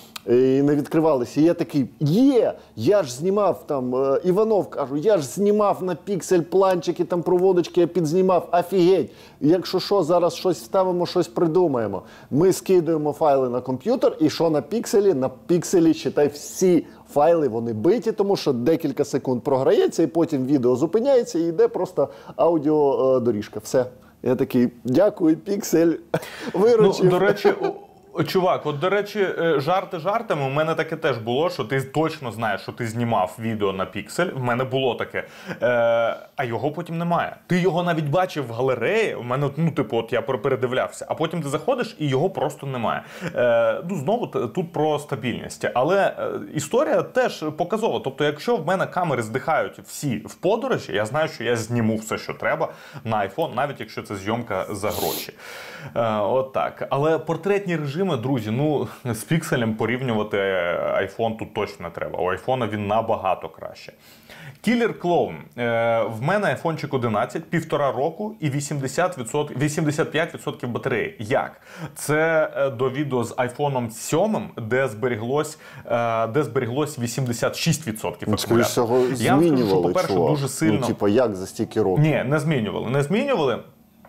І не відкривалися. І я такий, є, я ж знімав там, е, Іванов, кажу, я ж знімав на піксель планчики, там проводочки я підзнімав, офігеть. Якщо що, зараз щось вставимо, щось придумаємо. Ми скидуємо файли на комп'ютер, і що на пікселі? На пікселі, считай, всі файли, вони биті, тому що декілька секунд програється, і потім відео зупиняється, і йде просто аудіодоріжка. Все. Я такий, дякую, піксель, виручив. Ну, до речі, чувак, от, до речі, жарти жартами, у мене таке теж було, що ти точно знаєш, що ти знімав відео на піксель, в мене було таке, е, а його потім немає. Ти його навіть бачив в галереї, у мене, ну, типу, от я передивлявся, а потім ти заходиш і його просто немає. Е, ну, знову, тут про стабільність. Але е, історія теж показова. Тобто, якщо в мене камери здихають всі в подорожі, я знаю, що я зніму все, що треба на iPhone, навіть якщо це зйомка за гроші. Е, от так. Але портретні режими, друзі, ну, з пікселем порівнювати iPhone тут точно не треба. У iPhone він набагато краще. Кілер Клоун. Е, в мене айфончик одинадцять, півтора року і вісімдесят відсотків, вісімдесят п'ять відсотків батареї. Як? Це е, до відео з айфоном сьомим, де зберіглось, е, де зберіглось вісімдесят шість відсотків акумулятора. Скоріше всього, Я вам скажу, що, змінювали, по-перше, чувак. дуже сильно... Ну, типу, як за стільки років? Ні, не змінювали. Не змінювали.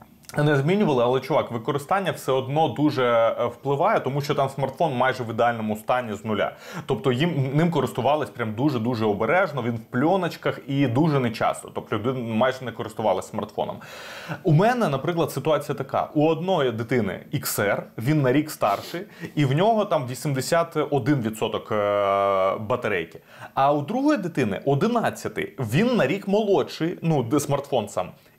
Не змінювали, але, чувак, використання все одно дуже впливає, тому що там смартфон майже в ідеальному стані з нуля. Тобто їм, ним користувались прям дуже-дуже обережно, він в пленочках і дуже нечасто. Тобто люди майже не користувалися смартфоном. У мене, наприклад, ситуація така. У одної дитини ікс ар, він на рік старший, і в нього там вісімдесят один відсоток батарейки. А у другої дитини одинадцятий, він на рік молодший, ну, смартфон сам.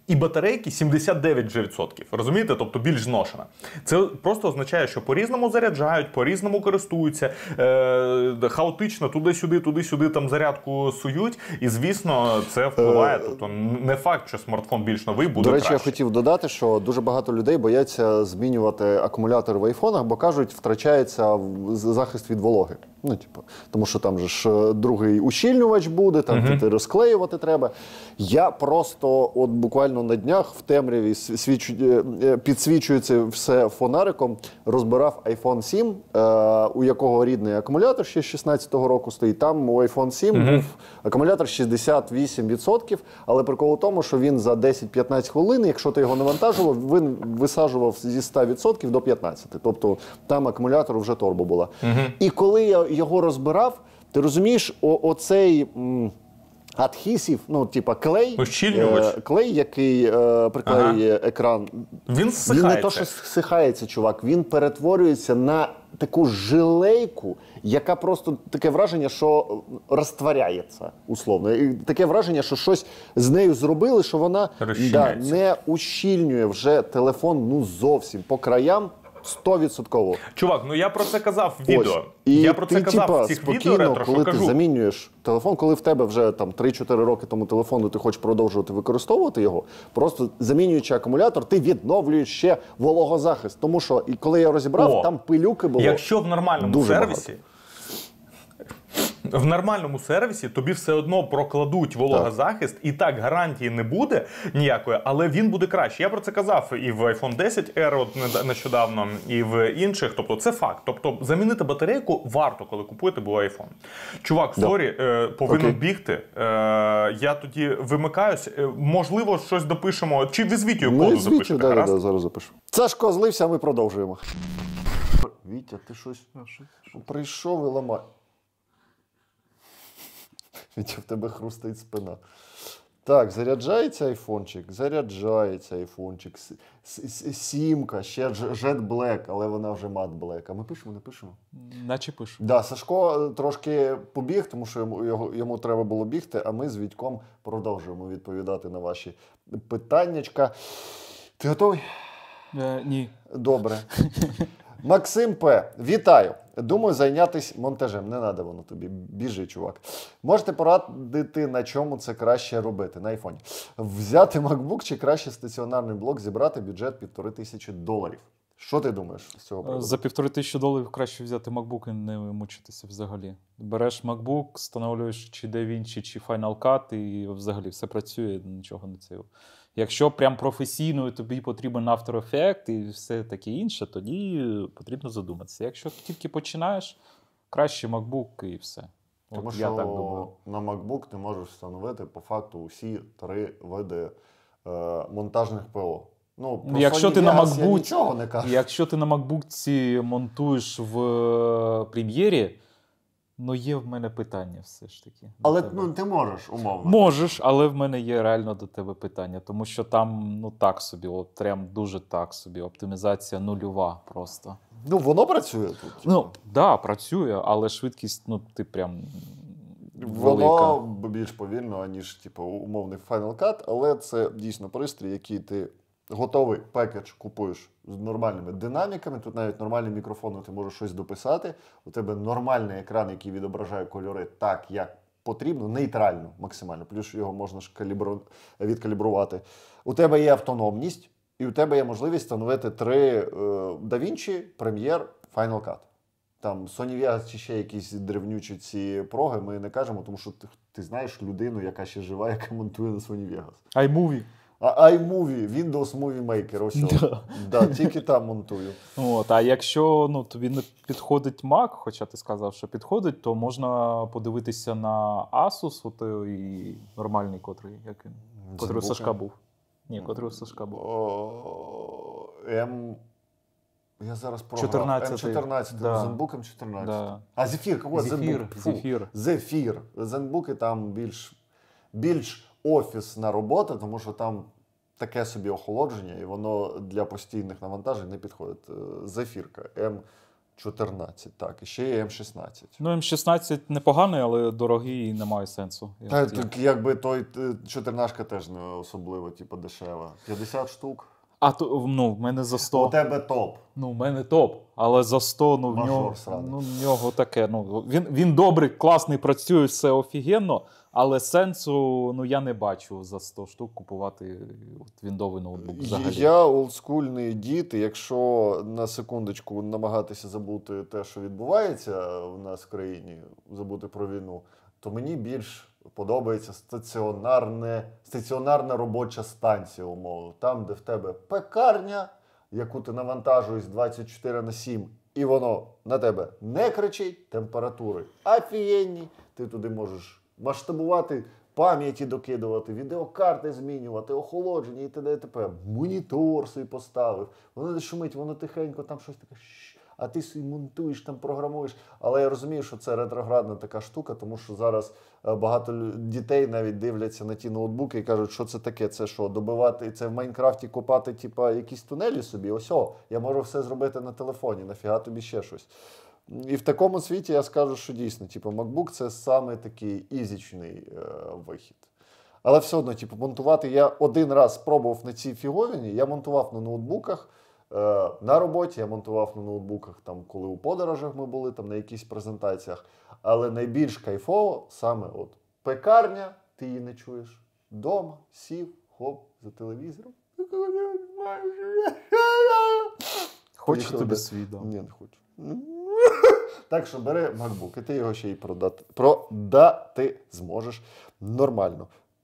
і батарейки сімдесят дев'ять вже відсотків. Розумієте? Тобто більш зношена. Це просто означає, що по-різному заряджають, по-різному користуються, е- хаотично туди-сюди, туди-сюди там зарядку сують. І, звісно, це впливає. Тобто не факт, що смартфон більш новий буде До речі, краще. я хотів додати, що дуже багато людей бояться змінювати акумулятор в айфонах, бо кажуть, втрачається захист від вологи. Ну, типу, тому що там же ж другий ущільнювач буде, там uh-huh. ти розклеювати треба. Я просто от буквально на днях в темряві свіч... підсвічується все фонариком, розбирав айфон сім, е, у якого рідний акумулятор ще з шістнадцятого року стоїть. Там у айфон сім uh-huh. був акумулятор шістдесят вісім відсотків, але прикол у тому, що він за десять-п'ятнадцять хвилин, якщо ти його навантажував, він висаджував зі ста відсотків до п'ятнадцяти. Тобто там акумулятор вже торбо була. Uh-huh. І коли я його розбирав, ти розумієш, о- оцей м, адхесів, ну, типа клей, е- клей, який е- приклеює ага. екран, він він не то, що всихається, чувак, він перетворюється на таку жилейку, яка просто таке враження, що розтворяється, условно. І таке враження, що щось з нею зробили, що вона да, не ущільнює вже телефон, ну, зовсім, по краям. сто відсотків. Чувак, ну я про це казав в відео. Ось. І я про це ти, казав тіпа, в цих спокійно, відео ретро, коли що ти кажу. замінюєш телефон, коли в тебе вже там три-чотири роки тому телефону, ти хочеш продовжувати використовувати його, просто замінюючи акумулятор, ти відновлюєш ще вологозахист. Тому що, і коли я розібрав, О, там пилюки було якщо в нормальному дуже сервісі, багато. В нормальному сервісі тобі все одно прокладуть вологозахист, так. І так гарантії не буде ніякої, але він буде краще. Я про це казав і в айфон десять ер от нещодавно, і в інших. Тобто це факт. Тобто замінити батарейку варто, коли купуєте був айфон. Чувак, да. сорі, е, повинен Окей. бігти. Е, я тоді вимикаюсь. Е, можливо, щось допишемо. Чи ви з Вітєю коду запишете? запишете? Да, да, да, зараз запишу. Сашко злився, а ми продовжуємо. Вітя, ти щось прийшов і ламай. Вітя, в тебе хрустить спина. Так, заряджається айфончик, заряджається айфончик. Сімка, ще Jet Black, але вона вже Matte Black. А ми пишемо, не пишемо? Наче пишу. Да, Сашко трошки побіг, тому що йому, його, йому треба було бігти, а ми з Вітьком продовжуємо відповідати на ваші питаннячка. Ти готовий? Е, ні. Добре. Максим П. Вітаю. Думаю, зайнятися монтажем. Не треба воно тобі. Біжи, чувак. Можете порадити, на чому це краще робити? На айфоні. Взяти MacBook чи краще стаціонарний блок зібрати бюджет півтори тисячі доларів? Що ти думаєш з цього приводу? За півтори тисячі доларів краще взяти MacBook і не мучитися взагалі. Береш MacBook, встановлюєш чи DaVinci, чи Final Cut і взагалі все працює, нічого не цього. Якщо прям професійно тобі потрібен After Effects і все таке інше, тоді потрібно задуматися. Якщо тільки починаєш, краще MacBook і все. Тому От що я так думаю. На MacBook ти можеш встановити по факту усі три види е, монтажних ПО. Ну, про якщо ти на MacBook, нічого не кажу. Якщо ти на MacBook монтуєш в Premiere, ну, є в мене питання все ж таки. Але ну, ти можеш, умовно. Можеш, але в мене є реально до тебе питання. Тому що там, ну, так собі, от прям дуже так собі, оптимізація нульова просто. Ну, воно працює тут. Ну, так, да, працює, але швидкість, ну, ти прям воно велика. Більш повільно, ніж, типу, умовний Final Cut, але це дійсно пристрій, який ти готовий пекедж купуєш з нормальними динаміками, тут навіть нормальний мікрофон, ти можеш щось дописати, у тебе нормальний екран, який відображає кольори так, як потрібно, нейтрально максимально, плюс його можна ж калібру... відкалібрувати. У тебе є автономність, і у тебе є можливість встановити три е, DaVinci, Premiere, Final Cut. Там Sony Vegas чи ще якісь древнючі ці проги ми не кажемо, тому що ти, ти знаєш людину, яка ще жива, яка монтує на Sony Vegas. iMovie. А iMovie, Windows Movie Maker, ось да. Да, тільки там монтую. От, а якщо ну, тобі не підходить Mac, хоча ти сказав, що підходить, то можна подивитися на Asus, от, і нормальний, котрий, як він, котрий у Сашка був. Ні, котрий у Сашка був. О, М... Я зараз програв. чотирнадцятий. М чотирнадцять, Да. Zenbook М чотирнадцять. Да. А, Zephyr, кого? Zephyr, Zenbook. Фу. Zephyr. Zephyr. Zenbook там більш, більш офісна робота, тому що там таке собі охолодження, і воно для постійних навантажень не підходить. Zephyr М чотирнадцять, так. І ще є ем шістнадцять. Ну, ем шістнадцять непоганий, але дорогий і немає сенсу. Я Та, хотів. так, якби той е, чотирнашка теж не особливо, типу, дешева. п'ятдесят штук. А то, ну, в мене за сто. У тебе топ. Ну, в мене топ, але за сто, ну, в Мажор нього, сраний. ну, в нього таке. Ну, він, він добрий, класний, працює, все офігенно, але сенсу, ну, я не бачу за сто штук купувати от, віндовий ноутбук взагалі. Я олдскульний дід, і якщо на секундочку намагатися забути те, що відбувається в нас в країні, забути про війну, то мені більш подобається стаціонарне, стаціонарна робоча станція, умовно. Там, де в тебе пекарня, яку ти навантажуєш двадцять чотири на сім, і воно на тебе не кричить, температури офігенні, ти туди можеш масштабувати, пам'яті докидувати, відеокарти змінювати, охолодження і т.д. і т.п. Монітор собі поставив, воно не шумить, воно тихенько, там щось таке, а ти собі монтуєш, там програмуєш. Але я розумію, що це ретроградна така штука, тому що зараз багато дітей навіть дивляться на ті ноутбуки і кажуть, що це таке, це що, добивати, це в Майнкрафті копати типа, якісь тунелі собі, ось о, я можу все зробити на телефоні, нафіга тобі ще щось. І в такому світі я скажу, що дійсно, типу, MacBook – це саме такий ізічний е, вихід. Але все одно, типу, монтувати я один раз спробував на цій фіговині, я монтував на ноутбуках, е, на роботі, я монтував на ноутбуках, там, коли у подорожах ми були, там, на якихось презентаціях. Але найбільш кайфово саме от пекарня, ти її не чуєш, дома, сів, хоп, за телевізором. Хочу Поїхав тобі де- свій дом. Ні, не хочу. Так що бери MacBook, і ти його ще й продати, продати зможеш нормально.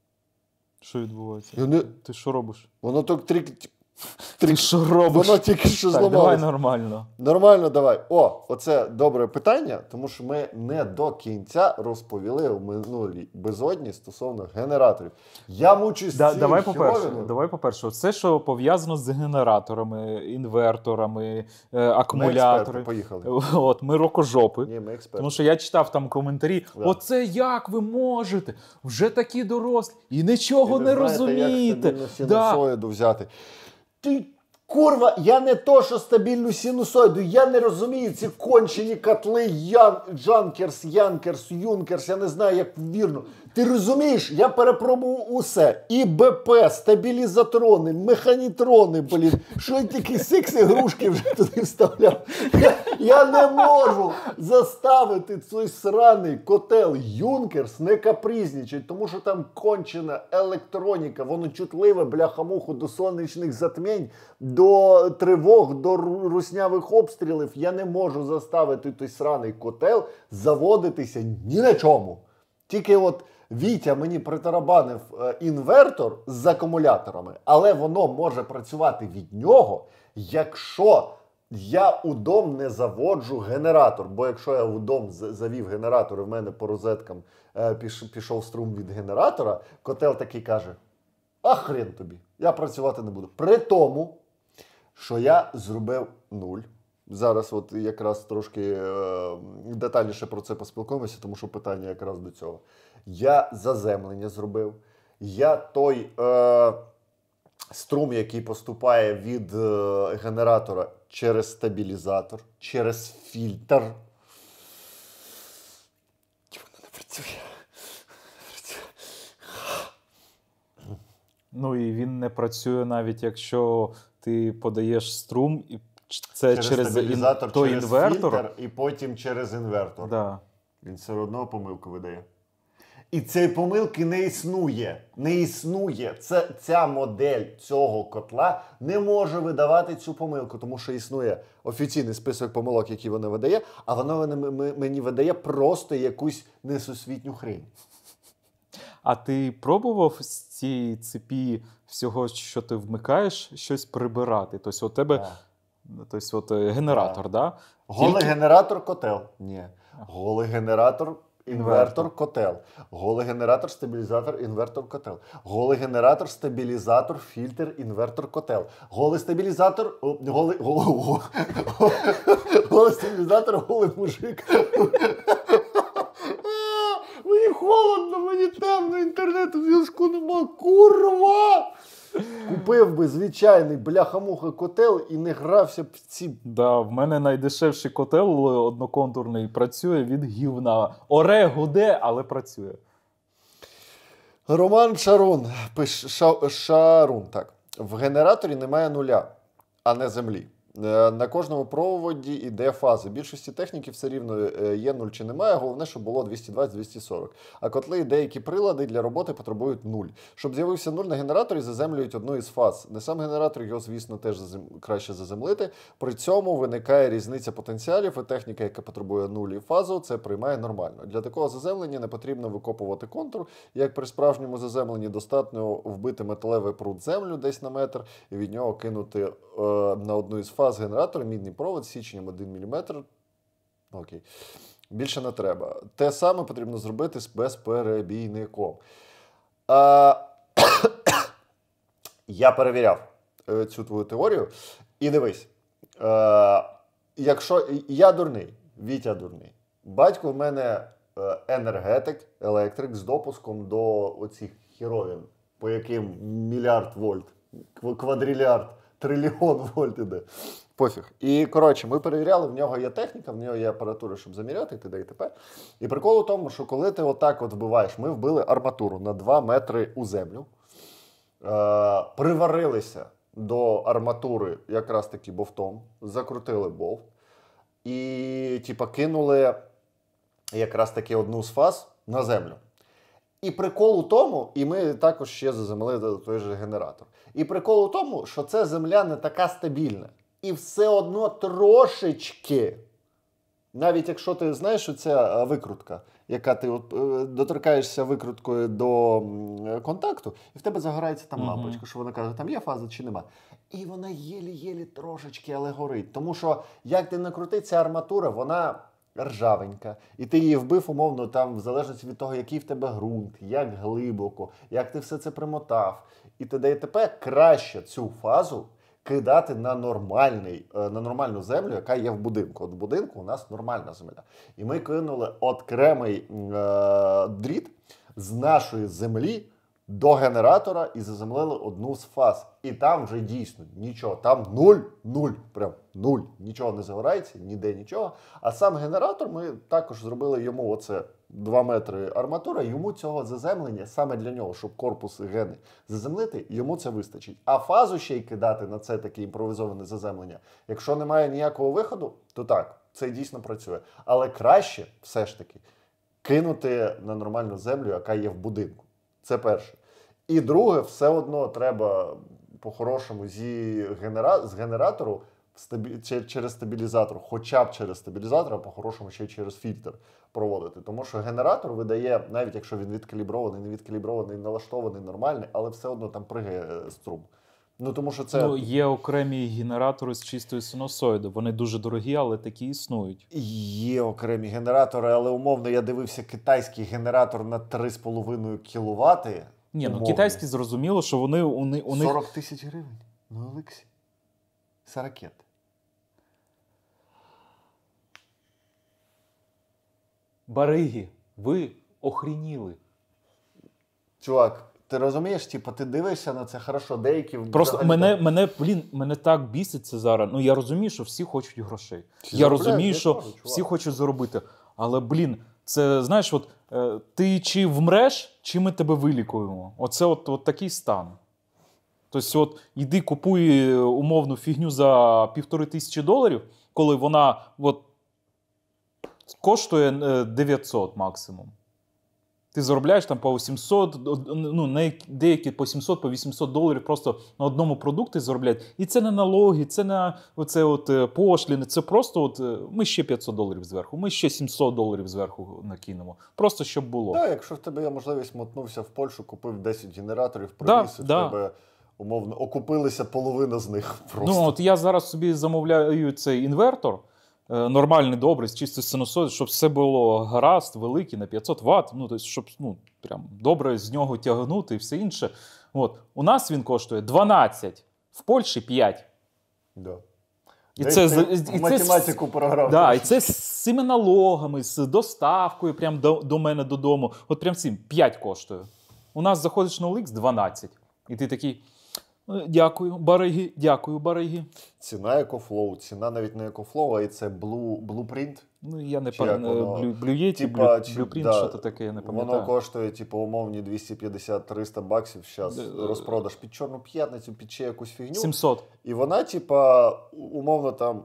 Що відбувається? Я не- Ти що робиш? Воно так трик... Ти що робиш? Воно тільки що Так, давай зламалось. нормально. Нормально, давай. О, оце добре питання, тому що ми не до кінця розповіли в минулій безодні стосовно генераторів. Я мучусь Да, з давай цією по-перше, хіровиною. давай по-перше, все, що пов'язано з генераторами, інверторами, е, Ми експерти, акумулятори. поїхали. От, ми рокожопи. Ні, ми експерти. Тому що я читав там коментарі, Да. оце як ви можете? Вже такі дорослі і нічого І ви не знаєте, розумієте. Як стабільну Да. синусоїду взяти. Ти, курва, я не то, що стабільну синусоїду, я не розумію ці кончені котли, ян, Джанкерс, Янкерс, Юнкерс, я не знаю, як вірно. Ти розумієш, я перепробував усе. І БП, стабілізатрони, механітрони, блін. Що я такі секс-ігрушки вже туди вставляв. Я, я не можу заставити цей сраний котел Юнкерс не капризничать, тому що там кончена електроніка, воно чутливе, бляха-муху, до сонячних затмінь, до тривог, до ру- руснявих обстрілів. Я не можу заставити той сраний котел заводитися ні на чому. Тільки от Вітя мені притарабанив е, інвертор з акумуляторами, але воно може працювати від нього, якщо я у дом не заводжу генератор. Бо якщо я у дом з- завів генератор, і в мене по розеткам е, піш, пішов струм від генератора, котел такий каже, а хрен тобі, я працювати не буду. При тому, що я зробив нуль. Зараз от якраз трошки е, детальніше про це поспілкуємося, тому що питання якраз до цього. Я заземлення зробив. Я той е, струм, який поступає від е, генератора через стабілізатор, через фільтр. Воно не працює. Ну і він не працює навіть якщо ти подаєш струм, і це Через, через, стабілізатор, ін... той через інвертор. фільтр і потім через інвертор. Да. Він все одно помилку видає. І цієї помилки не існує. Не існує. Це, ця модель цього котла не може видавати цю помилку, тому що існує офіційний список помилок, які вона видає, а вона мене- м- мені видає просто якусь несусвітню хрень. А ти пробував з цієї цепі всього, що ти вмикаєш, щось прибирати? Тобто у тебе Так. тобто, от, е, генератор, да. Голий Тільки- генератор котел. Ні. Голий генератор інвертор Інвертор. котел. Голий генератор стабілізатор інвертор котел. Голий генератор стабілізатор фільтр інвертор котел. Голий стабілізатор о, голий голий, голий стабілізатор голий мужик. Мені холодно, мені темно, інтернету зв'язку нема. Курва! Купив би звичайний бляха-муха котел і не грався б в ці... Да, в мене найдешевший котел одноконтурний працює від гівна. Оре гуде, але працює. Роман Шарун, пиш, Ша, Шарун, так. В генераторі немає нуля, а не землі. На кожному проводі йде фази. Більшості техніки все рівно є нуль чи немає, головне, щоб було двісті двадцять - двісті сорок. А котли і деякі прилади для роботи потребують нуль. Щоб з'явився нуль на генераторі, заземлюють одну із фаз. Не сам генератор, його, звісно, теж зазем... краще заземлити. При цьому виникає різниця потенціалів, і техніка, яка потребує нуль і фазу, це приймає нормально. Для такого заземлення не потрібно викопувати контур. Як при справжньому заземленні достатньо вбити металевий прут землю десь на метр і від нього кинути е, на одну із фаз генератора мідний провод з січенням один міліметр. Окей. Більше не треба. Те саме потрібно зробити з безперебійником. А... Я перевіряв е, цю твою теорію. І дивись. Е, якщо я дурний, Вітя дурний. Батько в мене е, енергетик, електрик з допуском до оцих хіровин, по яким мільярд вольт, квадрилярд, трильйон вольт іде. Пофіг. І, коротше, ми перевіряли, в нього є техніка, в нього є апаратура, щоб заміряти, і т.д. і т.п. І прикол у тому, що коли ти отак от вбиваєш, ми вбили арматуру на два метри у землю, е- приварилися до арматури якраз таки бовтом, закрутили бовт, і, типа, кинули якраз таки одну з фаз на землю. І прикол у тому, і ми також ще заземлили той же генератор. І прикол у тому, що ця земля не така стабільна. І все одно трошечки, навіть якщо ти знаєш, що ця викрутка, яка ти от, доторкаєшся викруткою до контакту, і в тебе загорається там лампочка, mm-hmm. що вона каже, там є фаза чи нема. І вона єлі-єлі трошечки, але горить. Тому що, як ти накрути, ця арматура, вона ржавенька. І ти її вбив, умовно, там, в залежності від того, який в тебе ґрунт, як глибоко, як ти все це примотав. І т.д. і т.п. краще цю фазу кидати на, нормальний, на нормальну землю, яка є в будинку. От в будинку у нас нормальна земля. І ми кинули окремий е- дріт з нашої землі до генератора і заземлили одну з фаз. І там вже дійсно нічого. Там нуль, нуль, прям нуль. Нічого не загорається, ніде нічого. А сам генератор, ми також зробили йому оце два метри арматура, йому цього заземлення, саме для нього, щоб корпус гени заземлити, йому це вистачить. А фазу ще й кидати на це таке імпровізоване заземлення, якщо немає ніякого виходу, то так, це дійсно працює. Але краще, все ж таки, кинути на нормальну землю, яка є в будинку. Це перше. І друге, все одно треба по-хорошому зі генера... з генератору стабі... через стабілізатор, хоча б через стабілізатор, а по-хорошому ще й через фільтр проводити. Тому що генератор видає, навіть якщо він відкалібрований, не відкалібрований, налаштований, нормальний, але все одно там пригає струм. Ну, тому що це... Ну, є окремі генератори з чистою синусоїдою. Вони дуже дорогі, але такі існують. Є окремі генератори, але умовно я дивився китайський генератор на три з половиною кіловати. Ні, ну китайські зрозуміло, що вони у, них... у них... сорок тисяч гривень. Ну, Олексій. Це ракети. Бариги, ви охреніли. Чувак, ти розумієш, типу, ти дивишся на це, хорошо, деякі... Просто мене, мене, блін, мене так бісить це зараз. Ну, я розумію, що всі хочуть грошей. Всі я заробляють, розумію, я що кажу, всі хочуть заробити. Але, блін, це, знаєш, от, е, ти чи вмреш, чи ми тебе вилікуємо. Оце от, от такий стан. Тобто, от, йди купуй умовну фігню за півтори тисячі доларів, коли вона от, коштує дев'ятсот максимум. Ти заробляєш там по сімсот, ну, деякі по сімсот, по вісімсот доларів просто на одному продукті заробляють. І це не налоги, це не оце от пошліни, це просто от, ми ще п'ятсот доларів зверху, ми ще сімсот доларів зверху накинемо. Просто щоб було. Так, якщо в тебе є можливість, мотнувся в Польщу, купив десять генераторів, привіз, да, і да. в тебе, умовно, окупилися половина з них просто. Ну, от я зараз собі замовляю цей інвертор, нормальний, добрий, з чистою синусоїдою, щоб все було гаразд, великий, на п'ятсот ват, ну, тобто, щоб ну, прям добре з нього тягнути і все інше. От. У нас він коштує дванадцять, в Польщі п'ять. Да. І це, і і математику програв. Да, і це з цими налогами, з доставкою прям до, до мене додому. От прям цим п'ять коштує. У нас заходиш на о ел ікс дванадцять. І ти такий, Дякую, бариги, дякую, бариги. Ціна EcoFlow, ціна навіть не EcoFlow, а і це Blue, Blueprint. Ну, я не Чи пам'ятаю, як воно? блюєті, Типа, чи- блюпринт, да, що це таке, я не пам'ятаю. Воно коштує, типу, умовні двісті п'ятдесят - триста баксів. Зараз Е, розпродаж під Чорну п'ятницю, під ще якусь фігню. сімсот. І вона, типа, умовно, там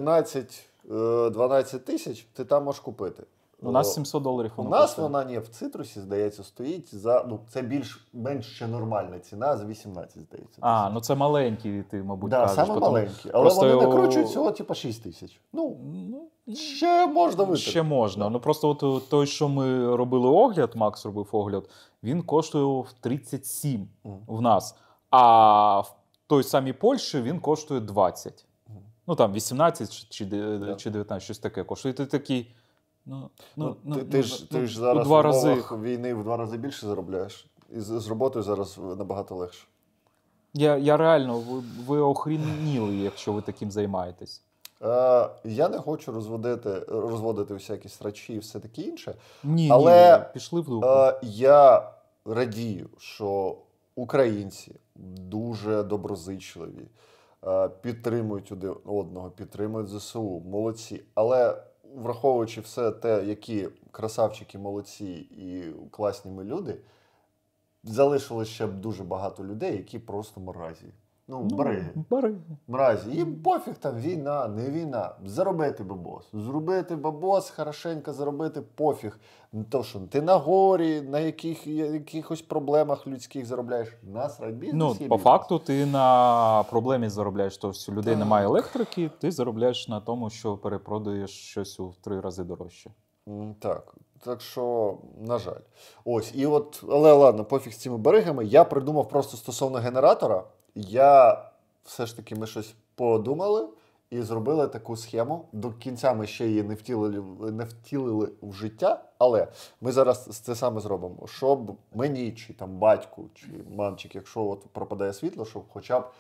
одинадцять-дванадцять тисяч ти там можеш купити. У нас сімсот доларів. У воно нас коштує. вона, ні, в Цитрусі, здається, стоїть за, ну, це більш, менш ще нормальна ціна, за вісімнадцять, здається. А, ну це маленькі, ти, мабуть, Да, кажеш. саме тому маленькі. Але просто вони його- накручують всього, типа, шість тисяч. Ну, Ну, ще можна витерпіти. ще можна. Ну просто от той, що ми робили огляд, Макс робив огляд, він коштує в тридцять сім Мгм. в нас. А в той самій Польщі він коштує двадцять. Ну там вісімнадцять чи, чи, де- Да. чи дев'ятнадцять, щось таке коштує. І ти такий. Ну, Ну, ну, ти, ну, ти ну, ж, ну, ти ж у зараз два в рази. умовах війни в два рази більше заробляєш. І з, з роботою зараз набагато легше. Я, я реально, ви, ви охрініли, якщо ви таким займаєтесь. Е, я не хочу розводити, розводити всякі срачі і все таке інше. Ні, Але, ні, пішли в духу. Е, я радію, що українці дуже доброзичливі, е, підтримують один одного, підтримують ЗСУ, молодці. Але враховуючи все те, які красавчики, молодці і класні ми люди, залишилось ще б дуже багато людей, які просто мразі. Ну, бариги. Бери. Мразі. Їм пофіг там війна, не війна. Заробити бабос. Зробити бабос, хорошенько заробити пофіг. Не то, що ти на горі, на яких, якихось проблемах людських заробляєш. Насрать бізнес Ну, є по бізнес. факту, ти на проблемі заробляєш. Тобто у людей Так. немає електрики, ти заробляєш на тому, що перепродаєш щось у три рази дорожче. М, Так. Так що, на жаль. Ось, і от, але ладно, пофіг з цими баригами. Я придумав просто стосовно генератора. Я все ж таки ми щось подумали і зробили таку схему. До кінця ми ще її не втілили, не втілили в життя, але ми зараз це саме зробимо, щоб мені, чи там батьку, чи мамчик, якщо от пропадає світло, щоб хоча б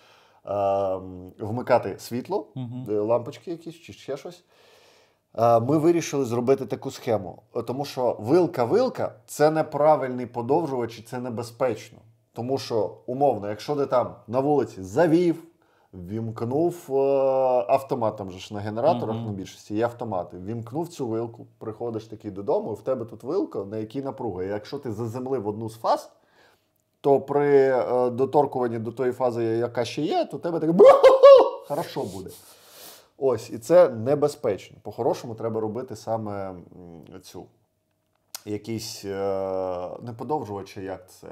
е, вмикати світло, Мгм. е, лампочки якісь чи ще щось. Е, Ми вирішили зробити таку схему, тому що вилка-вилка – це неправильний подовжувач і це небезпечно. Тому що, умовно, якщо ти там на вулиці завів, вімкнув е, автомат, там же ж на генераторах Мгм. на більшості є автомати, вімкнув цю вилку, приходиш такий додому, і в тебе тут вилка, на якій напруга. І якщо ти заземлив одну з фаз, то при е, доторкуванні до тої фази, яка ще є, то в тебе таке «бу-ху-ху!» хорошо буде. Ось, і це небезпечно. По-хорошому треба робити саме м, цю якісь е, не подовжувачі, як це.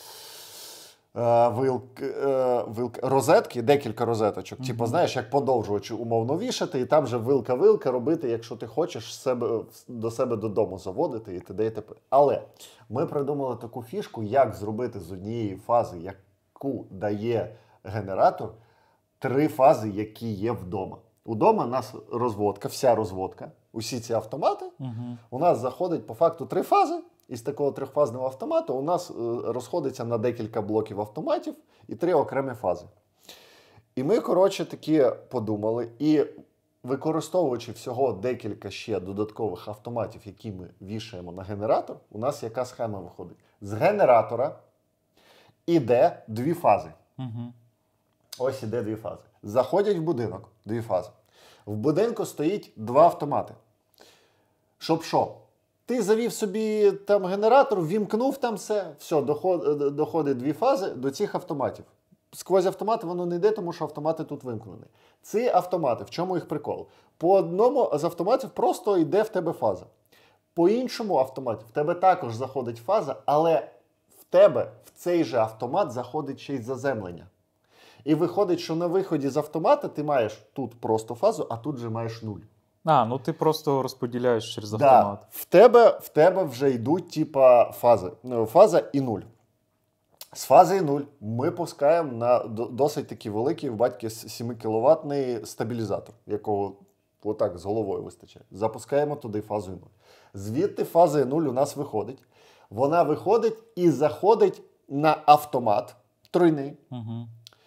Е, Вилк, е, вилк, розетки, декілька розеточок. Mm-hmm. Типу, знаєш, як подовжувачі умовно вішати, і там же вилка-вилка робити, якщо ти хочеш себе, до себе додому заводити і т.д. і т.п. Але ми придумали таку фішку, як зробити з однієї фази, яку дає генератор, три фази, які є вдома. Удома у нас розводка, вся розводка, усі ці автомати, Мгм. у нас заходить по факту три фази. Із такого трьохфазного автомату у нас е, розходиться на декілька блоків автоматів і три окремі фази. І ми, коротше, такі подумали, і використовуючи всього декілька ще додаткових автоматів, які ми вішаємо на генератор, у нас яка схема виходить? З генератора іде дві фази. Мгм. Ось іде дві фази. Заходять в будинок, дві фази. В будинку стоїть два автомати. Щоб що? Ти завів собі там генератор, ввімкнув там все, все, доход, доходить дві фази до цих автоматів. Сквозь автомати воно не йде, тому що автомати тут вимкнені. Ці автомати, в чому їх прикол? По одному з автоматів просто йде в тебе фаза. По іншому автоматі в тебе також заходить фаза, але в тебе в цей же автомат заходить ще й заземлення. І виходить, що на виході з автомата ти маєш тут просто фазу, а тут же маєш нуль. А, ну ти просто розподіляєш через Да, автомат. в тебе, в тебе вже йдуть типа фази. Ну, фаза і нуль. З фази і нуль ми пускаємо на до- досить такий великий в батьки сім кіловатний стабілізатор, якого отак з головою вистачає. Запускаємо туди фазу і нуль. Звідти фаза і нуль у нас виходить. Вона виходить і заходить на автомат тройний. Угу.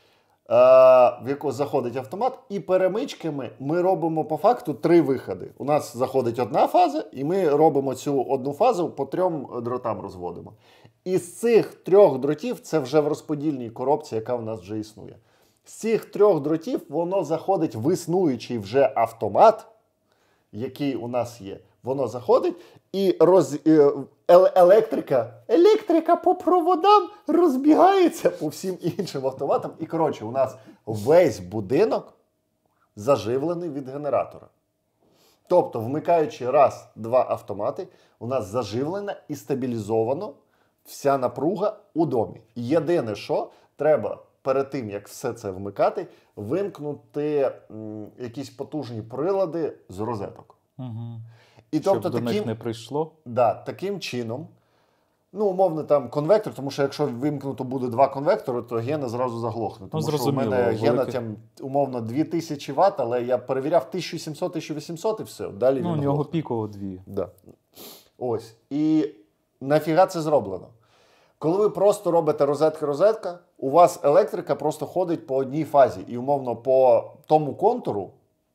в яку заходить автомат, і перемичками ми робимо по факту три виходи. У нас заходить одна фаза, і ми робимо цю одну фазу по трьом дротам розводимо. Із цих трьох дротів, це вже в розподільній коробці, яка в нас вже існує. З цих трьох дротів воно заходить в існуючий вже автомат, який у нас є. Воно заходить і роз... електрика, електрика по проводам розбігається по всім іншим автоматам. І, коротше, у нас весь будинок заживлений від генератора. Тобто, вмикаючи раз, два автомати, у нас заживлена і стабілізовано вся напруга у домі. Єдине, що треба перед тим, як все це вмикати, вимкнути м, якісь потужні прилади з розеток. Угу. І Щоб тобто до таким, них не прийшло. да, таким чином, ну, умовно, там конвектор, тому що якщо вимкнуто буде два конвектори, то гена зразу заглохне. Тому Ну, що у зрозуміло, мене гена, велике. там, умовно, дві тисячі ватт, але я перевіряв тисяча сімсот - тисяча вісімсот і все. Далі Ну, у він нього глохне. піково дві. Да. Ось. І нафіга це зроблено? Коли ви просто робите розетка-розетка, у вас електрика просто ходить по одній фазі. І, умовно, по тому контуру,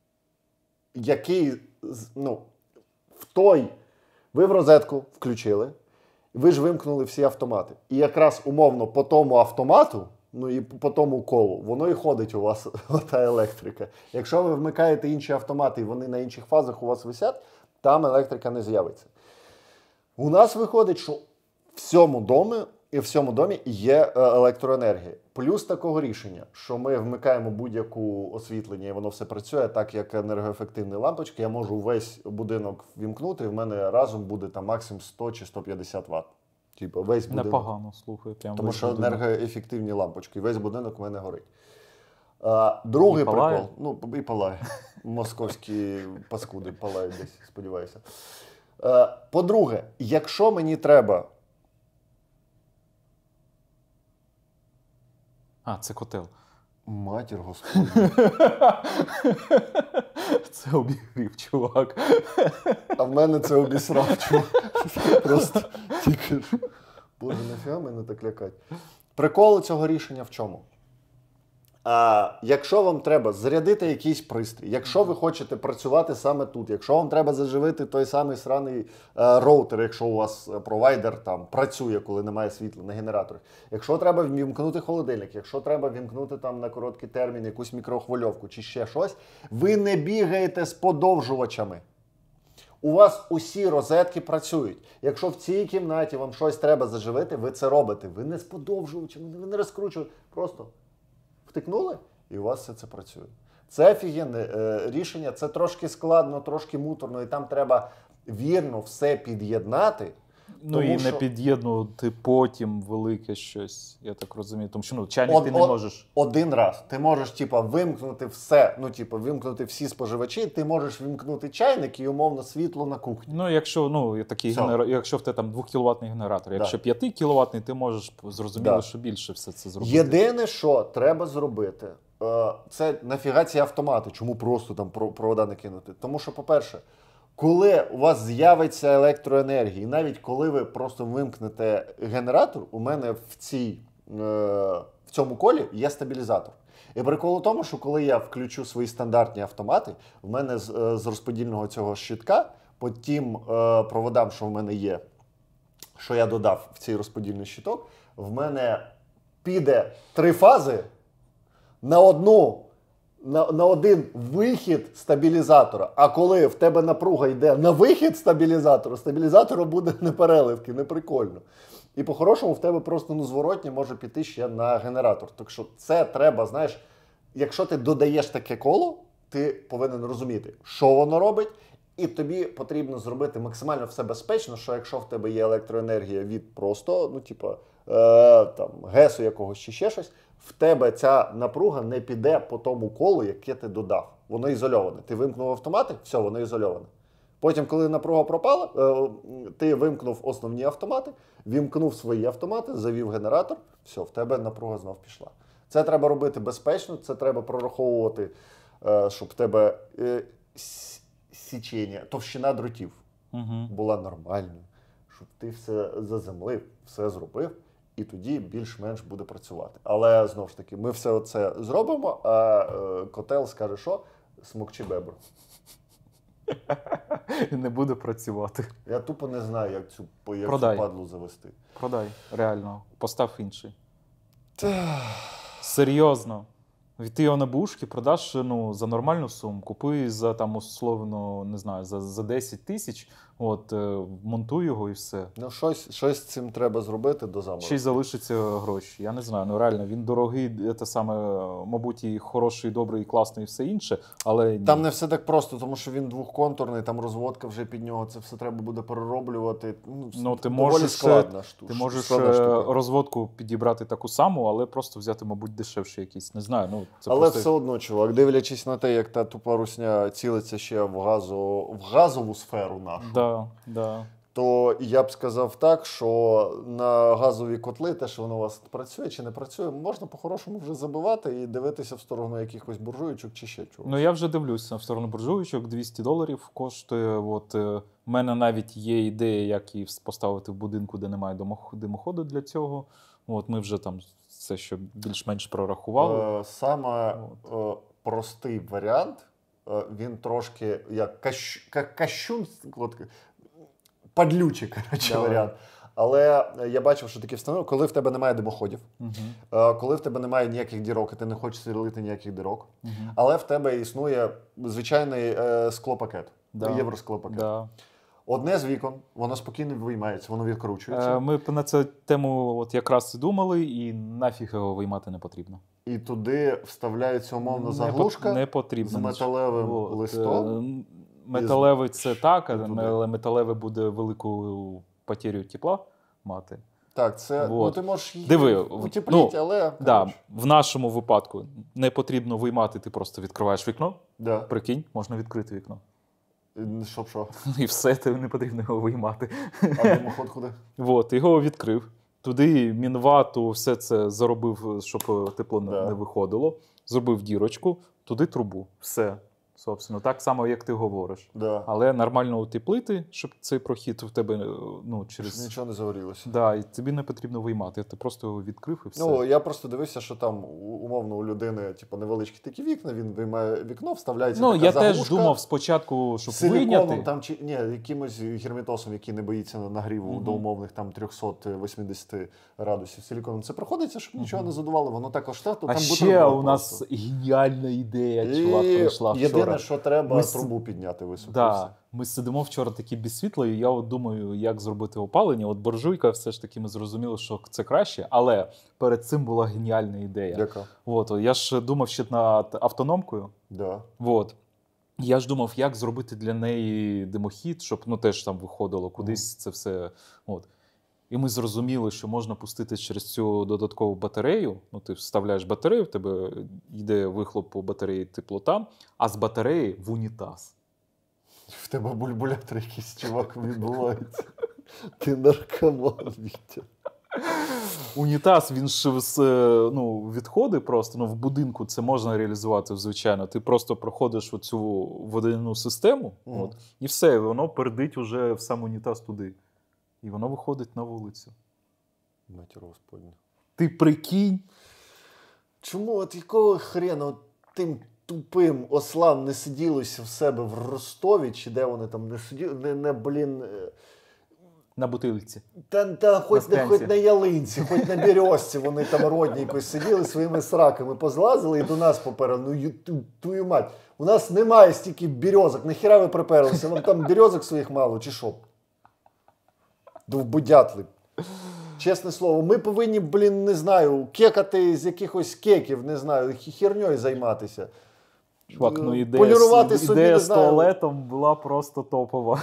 який, ну, в той, ви в розетку включили, ви ж вимкнули всі автомати. І якраз, умовно, по тому автомату, ну і по тому колу, воно і ходить у вас, та електрика. Якщо ви вмикаєте інші автомати, і вони на інших фазах у вас висять, там електрика не з'явиться. У нас виходить, що в цьому домі, і в цьому домі є електроенергія. Плюс такого рішення, що ми вмикаємо будь-яку освітлення, і воно все працює так, як енергоефективні лампочки. Я можу весь будинок вімкнути, і в мене разом буде там максимум сто чи сто п'ятдесят ватт. Типу, весь будинок. Непогано, слухай. Прям Тому весь що будинок. енергоефективні лампочки. Весь будинок у мене горить. А, другий І палає? прикол. Ну, і палає. Московські паскуди палають десь, сподіваюся. А, по-друге, якщо мені треба... А, це котел. Матір Господня. Це обігрів, чувак. А в мене це обісрав, чувак. Просто тільки ж. Боже, нафіга мене так лякать. Прикол цього рішення в чому? А, якщо вам треба зарядити якийсь пристрій, якщо ви хочете працювати саме тут, якщо вам треба заживити той самий сраний е, роутер, якщо у вас провайдер там працює, коли немає світла на генераторі, якщо треба вімкнути холодильник, якщо треба вімкнути там на короткий термін якусь мікрохвильовку чи ще щось, ви не бігаєте з подовжувачами. У вас усі розетки працюють. Якщо в цій кімнаті вам щось треба заживити, ви це робите. Ви не з подовжувачами, ви не розкручуєте. Просто втикнули, і у вас все це працює. Це офігенне е, рішення, це трошки складно, трошки муторно, і там треба вірно все під'єднати. Ну тому і не що... під'єднувати потім велике щось, я так розумію. Тому що ну, чайник Од, ти не од, можеш. Один раз. Ти можеш, типа, вимкнути все, ну, типа, вимкнути всі споживачі, ти можеш вимкнути чайник і, умовно, світло на кухні. Ну, якщо, ну, такий Все. генера... якщо в тебе там двохкіловатний генератор, якщо Да. п'ятикіловатний, ти можеш зрозуміло, Да. що більше все це зробити. Єдине, що треба зробити, е, це нафіга ці автомати. Чому просто там про- провода не кинути? Тому що, по-перше, коли у вас з'явиться електроенергія, і навіть коли ви просто вимкнете генератор, у мене в, цій, е, в цьому колі є стабілізатор. І прикол у тому, що коли я включу свої стандартні автомати, в мене з, е, з розподільного цього щитка, по тим е, проводам, що в мене є, що я додав в цей розподільний щиток, в мене піде три фази на одну, на, на один вихід стабілізатора. А коли в тебе напруга йде на вихід стабілізатора, стабілізатору буде не переливки, не прикольно. І по-хорошому в тебе просто ну, зворотні може піти ще на генератор. Так що це треба, знаєш, якщо ти додаєш таке коло, ти повинен розуміти, що воно робить, і тобі потрібно зробити максимально все безпечно, що якщо в тебе є електроенергія від просто, ну, типу, е, там, гесу якогось чи ще щось, в тебе ця напруга не піде по тому колу, яке ти додав. Воно ізольоване. Ти вимкнув автомати, все, воно ізольоване. Потім, коли напруга пропала, е, ти вимкнув основні автомати, вімкнув свої автомати, завів генератор, все, в тебе напруга знов пішла. Це треба робити безпечно, це треба прораховувати, е, щоб в тебе е, січення, товщина дротів Угу. була нормальною, щоб ти все заземлив, все зробив, і тоді більш-менш буде працювати. Але, знову ж таки, ми все це зробимо, а е, котел скаже, що? Смокчи бебру. І не буде працювати. Я тупо не знаю, як цю, як цю Продай. падлу завести. Продай, реально. Постав інший. Серйозно. Ти його на бушки продаш ну, за нормальну суму, купуй за там условно, не знаю, за, за десять тисяч, от, е, монтуй його і все. Ну, щось, щось з цим треба зробити до заморозку. Ще й залишаться гроші. Я не знаю, ну реально, він дорогий, це саме, мабуть, і хороший, і добрий, і класний, і все інше, але ні. Там не все так просто, тому що він двохконтурний, там розводка вже під нього, це все треба буде перероблювати. Ну, Ну, ти доволі можеш, складна штука. ти можеш складна е, штука. розводку підібрати таку саму, але просто взяти, мабуть, дешевше якийсь. Не знаю. Ну, це Але просто... все одно, чувак, дивлячись на те, як та тупа русня цілиться ще в, газу, в газову сферу нашу, Да, да. то я б сказав так, що на газові котли, те, що воно у вас працює чи не працює, можна по-хорошому вже забивати і дивитися в сторону якихось буржуйочок чи ще чого. Ну, я вже дивлюся в сторону буржуйочок, двісті доларів коштує. От, е, в мене навіть є ідея, як її поставити в будинку, де немає домох- димоходу для цього. От, ми вже там це ще більш-менш прорахували. Е, Саме е, простий варіант, е, він трошки як кащ, ка- кащун, от, падлючий, коротше, Давай. варіант. Але я бачив, що таке встановив, коли в тебе немає димоходів, Угу. е, коли в тебе немає ніяких дірок, і ти не хочеш сверлити ніяких дірок, Угу. але в тебе існує звичайний е, склопакет, Да. євросклопакет. Да. Одне з вікон, воно спокійно виймається, воно відкручується. Е, Ми на цю тему от якраз і думали, і нафіг його виймати не потрібно. І туди вставляється умовно Не заглушка пот- не потрібно. з металевим От, листом. е, Металевий це так, і туди. але металеве буде велику потерю тепла мати. Так, це Вот. ну, ти можеш її Диви, утеплити, ну, але Да, коротше, в нашому випадку не потрібно виймати, ти просто відкриваєш вікно, да. прикинь, можна відкрити вікно. Щоб що? І все, тобі не потрібно його виймати. А димоход куди? От, його відкрив. Туди мінвату, все це заробив, щоб тепло не- Да. не виходило. Зробив дірочку, туди трубу. Все. Собственно, так само, як ти говориш. Да. Але нормально утеплити, щоб цей прохід в тебе ну, Щоб через. нічого не загорілося. Да, і тобі не потрібно виймати. Ти просто його відкрив і все. Ну, я просто дивився, що там у- умовно у людини типу, невеличкі такі вікна, він виймає вікно, вставляється Ну, така я заглушка. теж думав спочатку, щоб Силіконом вийняти. там чи ні, якимось герметосом, який не боїться нагріву Мгм. до умовних там триста вісімдесят градусів. Силіконом це проходиться, щоб нічого Мгм. не задувало. Воно також те, то А там ще бутерброд у нас просто. геніальна ідея, чувак, І прийшла вчора. єдине, що треба, Ми с- трубу підняти високо. Да. Ми сидимо вчора такі без світла, і я от думаю, як зробити опалення. От буржуйка, все ж таки ми зрозуміли, що це краще, але перед цим була геніальна ідея. Яка? От, я ж думав ще над автономкою. Да. От. Я ж думав, як зробити для неї димохід, щоб ну, теж там виходило кудись це все. От. І ми зрозуміли, що можна пустити через цю додаткову батарею. Ну, ти вставляєш батарею, в тебе йде вихлоп по батареї теплота, а з батареї в унітаз. В тебе бульбулятор якийсь, чувак, відбувається. Ти наркоман, Вітя. Унітаз, він ж з е, ну, відходи просто, ну, в будинку це можна реалізувати, звичайно. Ти просто проходиш оцю водяну систему, Мгм. от, і все, воно пердить уже в сам унітаз туди. І воно виходить на вулицю. Матір Господня. Ти прикинь, Чому от якого хрена от тим тупим ослам не сиділося в себе в Ростові, чи де вони там не сиділи, не, не блін. е, на бутилці. Та, та хоч, На на, склянці. хоч на ялинці, хоч на березці вони там родненько сиділи своїми сраками, позлазили і до нас поперли. Ну, ю- ту- твою мать, у нас немає стільки березок, нахіра ви приперлися? Вам там березок своїх мало, чи що? Довбодятли. Чесне слово, ми повинні, блін, не знаю, кекати з якихось кеків, не знаю, хі- херньою займатися. Чувак, ну Е, ідея, полірувати з, собі, ідея не з знаю. туалетом була просто топова.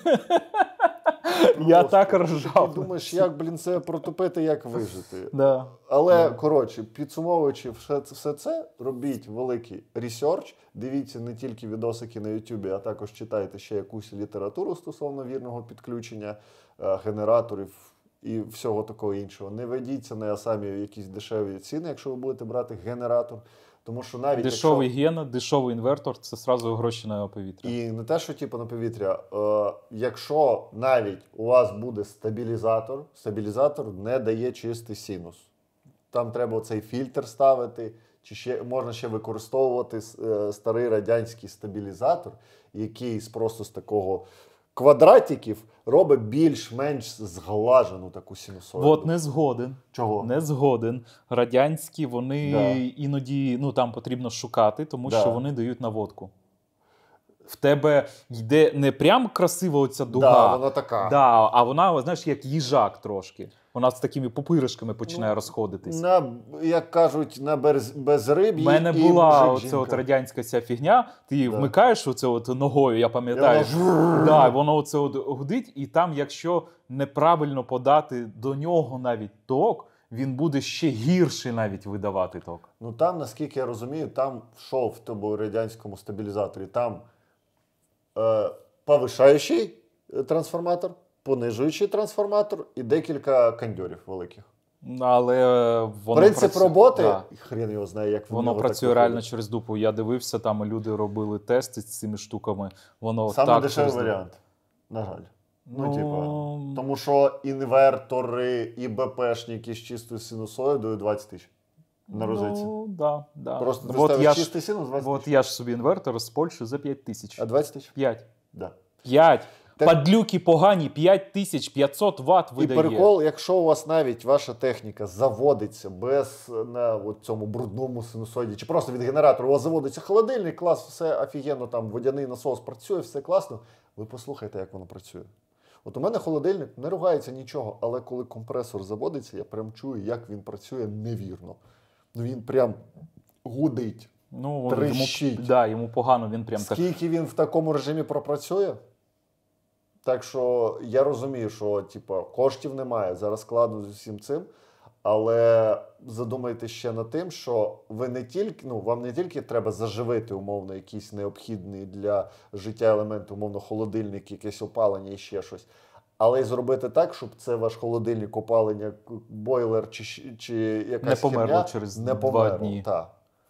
Я Просто. так Ти ржав. думаєш, як, блін, це протопити, як вижити. Да. Але, коротше, підсумовуючи все це, все це, робіть великий ресерч, дивіться не тільки відосики на Ютубі, а також читайте ще якусь літературу стосовно вірного підключення е, генераторів і всього такого іншого. Не ведіться на самі якісь дешеві ціни, якщо ви будете брати генератор. Тому що навіть Дешевий якщо... гена, дешевий інвертор – це одразу гроші на повітря. І не те, що типу на повітря. Е, якщо навіть у вас буде стабілізатор, стабілізатор не дає чистий синус. Там треба цей фільтр ставити, чи ще можна ще використовувати е, старий радянський стабілізатор, який з просто з такого квадратиків робить більш-менш зглажену таку синусоїду. От не згоден. Чого? Не згоден. Радянські, вони Да. іноді, ну там потрібно шукати, тому Да. що вони дають наводку. В тебе йде не прям красива оця дуга, Да, вона така. да, а вона, знаєш, як їжак трошки. Вона з такими пупиришками починає Ну, розходитись. На, як кажуть, на без, безриб'ї У мене і була мужик, оця от жінка. радянська ця фігня, ти Да. вмикаєш оце от ногою, я пам'ятаю, І воно да, воно оце от гудить, і там, якщо неправильно подати до нього навіть ток, він буде ще гірше навіть видавати ток. Ну там, наскільки я розумію, там що в тому радянському стабілізаторі? Там е, повишаючий трансформатор, понижуючий трансформатор і декілька кондьорів великих. Але воно Принцип працю- роботи, да. хрен його знає, як в Воно нього так працює виходить. реально через дупу. Я дивився, там люди робили тести з цими штуками. Воно Саме так дешевий через дупу. варіант, на жаль. Ну, Ну, типа, тому що інвертори і БПшники з чистою синусоїдою двадцять тисяч на розетці. Ну, да, да. Просто ти от ставиш я ж, чистий синус двадцять от тисяч. я ж собі інвертор з Польщі за п'ять тисяч. А двадцять тисяч? п'ять. Да. п'ять. Те- Падлюки погані, п'ять тисяч п'ятсот ватт І видає. прикол, якщо у вас навіть ваша техніка заводиться без на от цьому брудному синусоїді, чи просто від генератора у вас заводиться холодильник, клас, все офігенно, там водяний насос працює, все класно, ви послухайте, як воно працює. От у мене холодильник не ругається нічого, але коли компресор заводиться, я прям чую, як він працює невірно. Ну він прям гудить. Ну, йому, трещить. да, йому погано, він прям так. Скільки він в такому режимі пропрацює? Так що я розумію, що типу, коштів немає, зараз складно з усім цим, але задумайтесь ще над тим, що ви не тільки, ну, вам не тільки треба заживити умовно якийсь необхідний для життя елемент, умовно холодильник, якесь опалення і ще щось, але й зробити так, щоб це ваш холодильник, опалення, бойлер чи, чи якась Не померло херня через не два померло. дні. Та.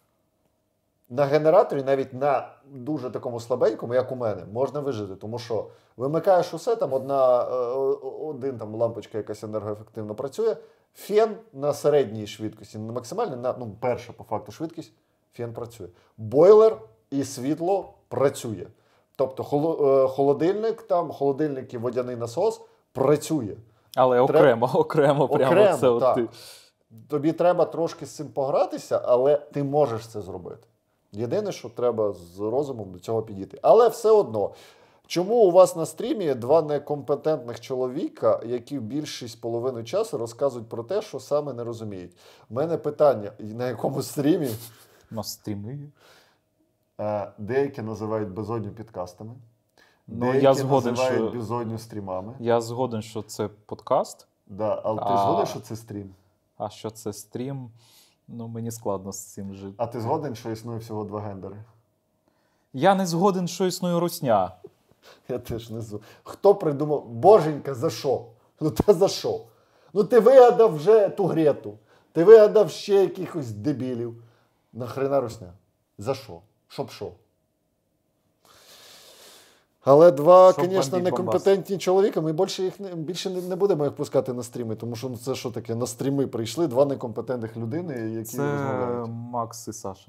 На генераторі, навіть на дуже такому слабенькому, як у мене, можна вижити. Тому що вимикаєш усе, там одна, е, один там лампочка якась енергоефективно працює, фен на середній швидкості, не максимальний, на ну, перша по факту швидкість, фен працює. Бойлер і світло працює. Тобто холо- е, холодильник, там, холодильник і водяний насос працює. Але окремо, окремо, прямо Окремо, це от так. ти. Тобі треба трошки з цим погратися, але ти можеш це зробити. Єдине, що треба з розумом до цього підійти. Але все одно, чому у вас на стрімі два некомпетентних чоловіка, які більшість половини часу розказують про те, що саме не розуміють? У мене питання, на якому стрімі На стріми. е, деякі називають безодню підкастами, Ну, деякі я згоден, називають що- безодню стрімами. Я згоден, що це подкаст, Да, але ти А. згоден, що це стрім? а що це стрім, ну мені складно з цим жити. А ти згоден, що існує всього два гендери? Я не згоден, що існує русня. Я теж не знаю. Хто придумав? Боженька, за що? Ну та за що? Ну ти вигадав вже ту Грету. Ти вигадав ще якихось дебілів. Нахрена русня? За що? Щоб що? Але два, Щоб звісно, бомбіть некомпетентні чоловіка, ми більше їх не, більше не, не будемо їх пускати на стріми, тому що ну, це що таке? На стріми прийшли два некомпетентних людини, які Це розмовляють. Макс і Саша.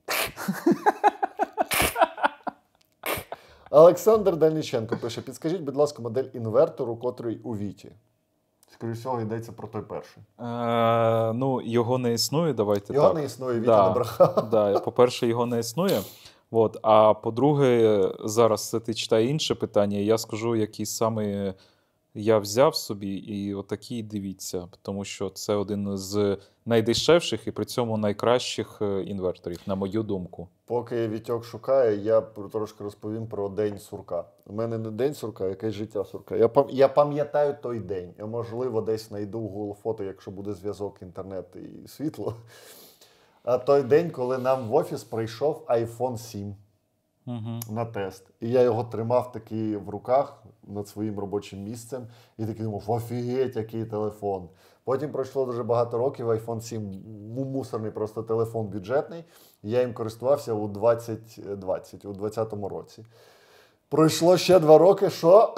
Олександр Дальниченко пише: підскажіть, будь ласка, модель інвертору, котрий у Віті. Скоріше всього, йдеться про той перший. Е, ну, його не існує, давайте Його так. не існує, Віта Да, не брехав. да, по-перше, його не існує. От, а по-друге, зараз це ти читай інше питання, я скажу, який саме я взяв собі, і отакий дивіться, тому що це один з найдешевших і при цьому найкращих е, інверторів, на мою думку. Поки Вітьок шукає, я про- трошки розповім про День сурка. У мене не День сурка, а якесь життя сурка. Я, пам- я пам'ятаю той день. Я, можливо, десь знайду в Google фото, якщо буде зв'язок, інтернет і світло. А той день, коли нам в офіс прийшов айфон сім Угу. на тест. І я його тримав такий в руках, над своїм робочим місцем і такий думав, офігеть, який телефон. Потім пройшло дуже багато років, айфон сім мусорний просто телефон бюджетний. Я їм користувався у двадцять двадцять, у двадцятому році. Пройшло ще два роки, що?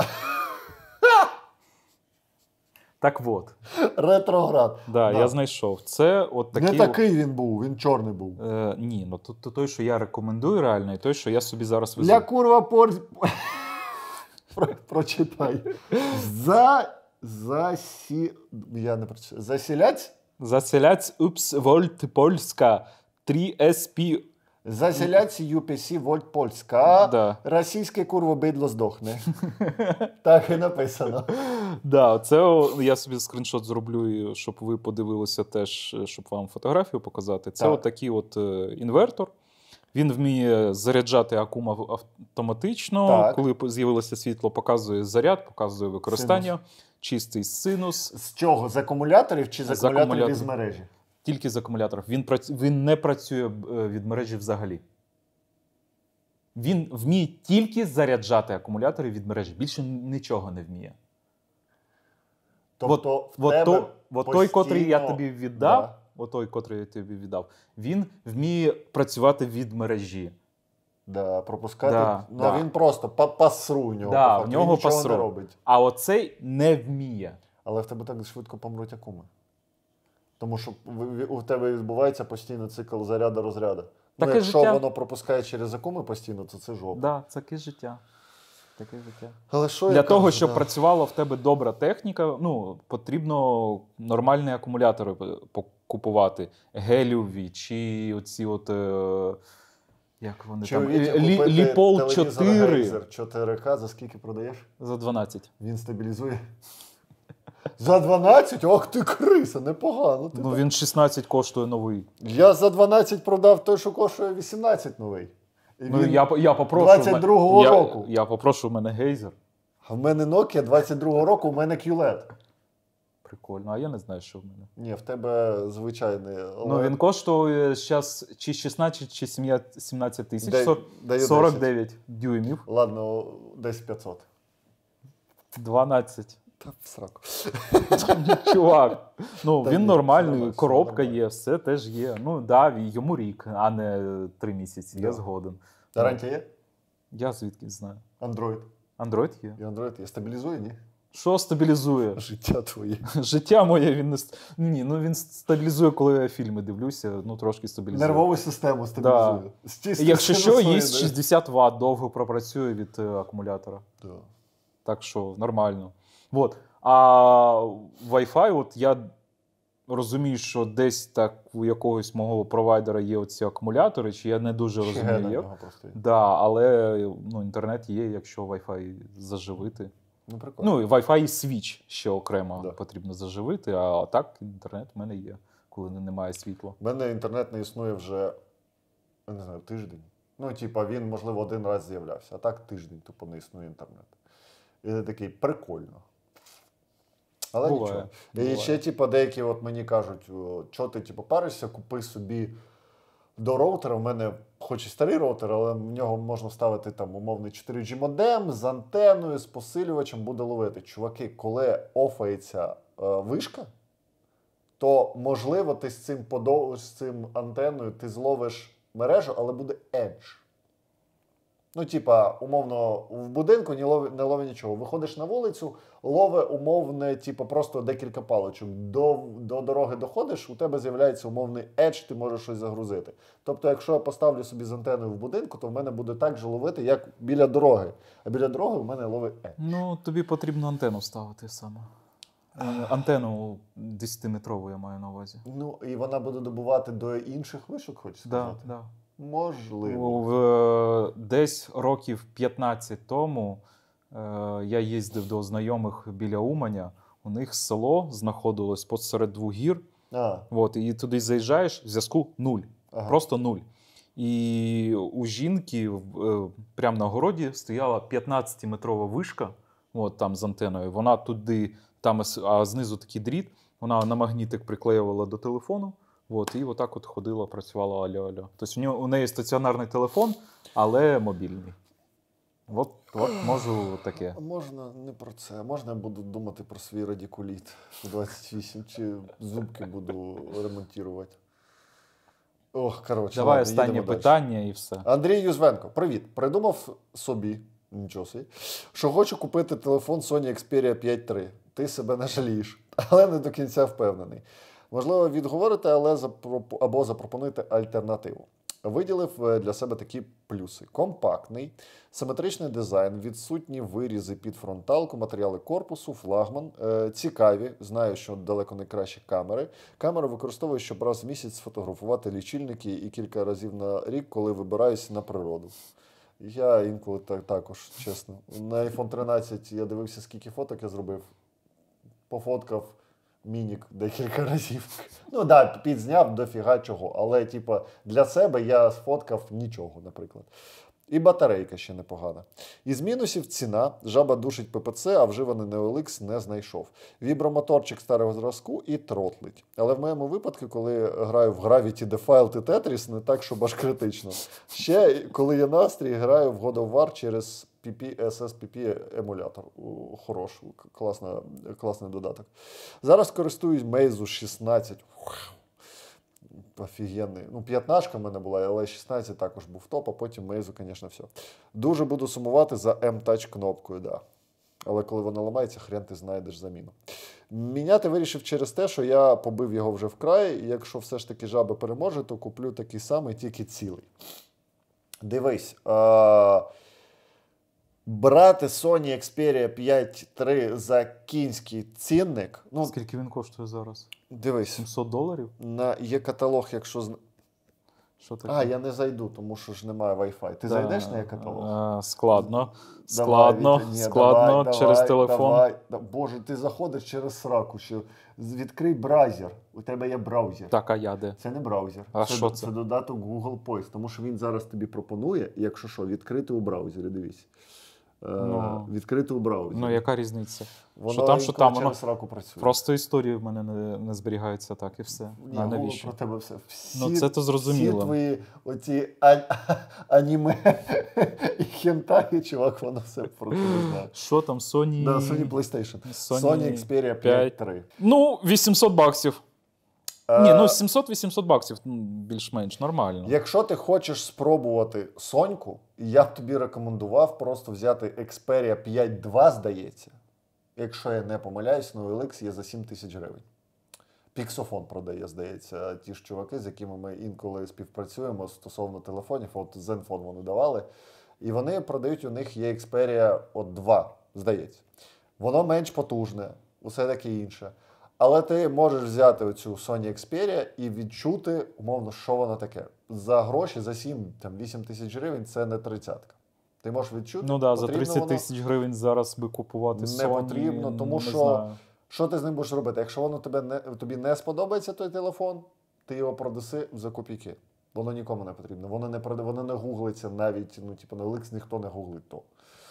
Так от. Ретроград. Да, Да. я знайшов. Це от такий... Не такий він був, він чорний був. Е, ні, ну то, то той, що я рекомендую реально, і той, що я собі зараз везу. Для курва пор... Про, прочитай. За... Засі... Я не прочитаю. Засіляць? Заселяць упс вольт польська три ес пі. Заселяць ю пі сі Вольт Польська. Да. Російське курво бидло здохне. Так і написано. Да, це о, я собі скріншот зроблю, і щоб ви подивилися теж, щоб вам фотографію показати. Це Так. от такий от е, інвертор. Він вміє заряджати акум ав- автоматично. Так. Коли з'явилося світло, показує заряд, показує використання. Чистий синус. З чого? З акумуляторів чи з З акумуляторів акумуляторів. із мережі? Тільки з акумуляторів. Він, прац... він не працює е, від мережі взагалі. Він вміє тільки заряджати акумулятори від мережі. Більше нічого не вміє. Тобто от, в от, тебе то, от той, котрий я постійно- тобі віддав, Да. от той, котрий я тобі віддав, він вміє працювати від мережі. Да, пропускати. Да, ну, да. він просто па- пасру у нього. Да, по факту. в нього він нічого пасру. не робить. А оцей не вміє. Але в тебе так швидко помруть акуми. Тому що в- в- у тебе відбувається постійно цикл заряду-розряду. Ну, Таке якщо життя. воно пропускає через акуми постійно, то це жопа. Да, це таке життя. Таке життя. Але що Для я того, кажу, щоб да. працювала в тебе добра техніка, ну, потрібно нормальні акумулятори п- купувати. Геліові чи оці от. Е, як вони Чи там? вмієте Лі, купити Ліпол телевізор чотири Razer чотири К за скільки продаєш? за дванадцять. Він стабілізує. За дванадцять? Ох ти криса, непогано. Ти Ну так. він шістнадцять коштує новий. Я за дванадцять продав той, що коштує вісімнадцять новий. І Ну, він- я, я попрошу. двадцять другого я, року. Я попрошу, в мене гейзер. А в мене Nokia двадцять другого року, у мене кю лед. Прикольно, а я не знаю, що в мене. Ні, в тебе звичайний. Ну він коштує зараз чи шістнадцять, чи сімнадцять тисяч. Дай- Сор- даю сорок дев'ять дюймів. Ладно, десь п'ятсот. дванадцять. Та в сраку. Чувак, ну Та він ні, нормальний, все нормально, коробка все нормально. є, все теж є. Ну да, йому рік, а не три місяці. Да. Я згоден. Гарантія є? Я звідки знаю. Android. Android є. І Android є. Стабілізує, ні? Що стабілізує? Життя твоє. Життя моє він не ст- ні, ну він стабілізує, коли я фільми дивлюся, ну трошки стабілізує. Нервову систему стабілізує. З Якщо що, синусоїди. є шістдесят ватт, довго пропрацює від е, акумулятора. Да. Так що нормально. Вот. А Wi-Fi, от я розумію, що десь так у якогось мого провайдера є оці акумулятори, чи я не дуже Ще розумію, гена в як. нього просто є. Да, але ну, інтернет є, якщо Wi-Fi заживити. Ну, прикольно. Ну, і Wi-Fi і свіч ще окремо Да. потрібно заживити, а так інтернет в мене є, коли немає світла. У мене інтернет не існує вже, я не знаю, тиждень. Ну, типа, він, можливо, один раз з'являвся, а так тиждень тупо не існує інтернет. І я такий, прикольно. Але Буває, нічого. буває. І ще, типу, деякі от мені кажуть, що ти типу, паришся, купи собі до роутера. У мене хоч і старий роутер, але в нього можна ставити там умовний чотири джі модем з антеною, з посилювачем, буде ловити. Чуваки, коли офається е, вишка, то, можливо, ти з цим подов... з цим антеною ти зловиш мережу, але буде edge. Ну, типа, умовно, в будинку не лови, не лови нічого. Виходиш на вулицю, лове умовне, типа, просто декілька паличок. До, до дороги доходиш, у тебе з'являється умовний edge, ти можеш щось загрузити. Тобто, якщо я поставлю собі з антеною в будинку, то в мене буде так же ловити, як біля дороги. А біля дороги в мене ловить edge. Ну, тобі потрібно антенну ставити саме. Е, Антенну десятиметрову я маю на увазі. Ну, і вона буде добувати до інших вишок, хочу Да, сказати. да. Можливо. В, е, десь років п'ятнадцять тому е, я їздив до знайомих біля Уманя. У них село знаходилось посеред двох гір. А, От, і туди заїжджаєш, зв'язку нуль. ага. Просто нуль. І у жінки е, прямо на городі стояла п'ятнадцятиметрова вишка, от там з антеною. Вона туди, там, а знизу такий дріт, вона на магнітик приклеювала до телефону. От, і отак от ходила, працювала альо-альо. Тобто у, нього, у неї стаціонарний телефон, але мобільний. От, от можу таке. Можна не про це. Можна я буду думати про свій радикуліт у двадцять вісім, чи зубки буду ремонтувати. Ох, коротше, Давай ладно, останнє їдемо далі. питання і все. Андрій Юзвенко, привіт. Придумав собі, нічого собі, що хочу купити телефон Sony Xperia п'ять три. Ти себе не жалієш, але не до кінця впевнений. Можливо, відговорите, але запроп... або запропонуйте альтернативу. Виділив для себе такі плюси. Компактний, симетричний дизайн, відсутні вирізи під фронталку, матеріали корпусу, флагман. Е, цікаві, знаю, що далеко не кращі камери. Камеру використовую, щоб раз в місяць сфотографувати лічильники і кілька разів на рік, коли вибираюся на природу. Я інколи так, також, чесно. На айфон тринадцять я дивився, скільки фоток я зробив. Пофоткав мінік декілька разів. Ну так, да, підзняв дофіга чого, але типу, для себе я сфоткав нічого, наприклад. І батарейка ще непогана. Із мінусів ціна, жаба душить пе пе це, а вживаний Neo L X не знайшов. Вібромоторчик старого зразку і тротлить. Але в моєму випадку, коли граю в Gravity, Defiant і Tetris, не так, щоб аж критично. Ще, коли є настрій, граю в God of War через пі пі ес ес пі пі емулятор. Хорош, класна, класний додаток. Зараз користуюсь Meizu шістнадцять. Офігенний. Ну, п'ятнашка в мене була, але шістнадцять також був топ, а потім Meizu, звісно, все. Дуже буду сумувати за M-Touch кнопкою, да. Але коли вона ламається, хрен ти знайдеш заміну. Міняти вирішив через те, що я побив його вже вкрай, і якщо все ж таки жаба переможе, то куплю такий самий, тільки цілий. Дивись, а... брати Sony Xperia п'ять три за кінський цінник. Ну, скільки він коштує зараз? Дивись. сімсот доларів? На, є каталог, якщо... Що таке? А, я не зайду, тому що ж немає Wi-Fi. Ти да. зайдеш на каталог? А, складно. Складно, давай, ні, складно давай, через давай, телефон. Давай. Боже, ти заходиш через сраку. Що... Відкрий браузер. У тебе є браузер. Так, а я де? Це не браузер. А це, що це? Це додаток Google Post, тому що він зараз тобі пропонує, якщо що, відкрити у браузері, дивись. Ну, відкрити у браузері. Ну, яка різниця? Воно що там, що там, воно сраку працює. Просто історії в мене не, не зберігаються так і все. Ні, а навіщо? про тебе все. Всі, ну, це то зрозуміло. Всі твої оці а, аніме і хентаї, чувак, воно все про тебе знає. Що там, Sony... Да, Sony PlayStation. Sony, Sony Xperia п'ять три. Ну, вісімсот баксів. А... Ні, ну сімсот-вісімсот баксів, більш-менш нормально. Якщо ти хочеш спробувати Соньку, я б тобі рекомендував просто взяти Xperia п'ять два, здається. Якщо я не помиляюсь, Neo L X є за сім тисяч гривень. Pixofon продає, здається, ті ж чуваки, з якими ми інколи співпрацюємо стосовно телефонів. От Zenfone вони давали. І вони продають, у них є Xperia от два, здається. Воно менш потужне, усе таке інше. Але ти можеш взяти оцю Sony Xperia і відчути, умовно, що воно таке. За гроші, за сім-вісім тисяч гривень це не тридцятка. Ти можеш відчути. Ну так, да, за тридцять тисяч гривень зараз би купувати не Sony. Не потрібно, тому не що знаю. що ти з ним будеш робити? Якщо воно тебе не, тобі не сподобається, той телефон, ти його продаси за копійки. Воно нікому не потрібно. Воно не, воно не гуглиться навіть, ну, типу, на L X ніхто не гуглить то.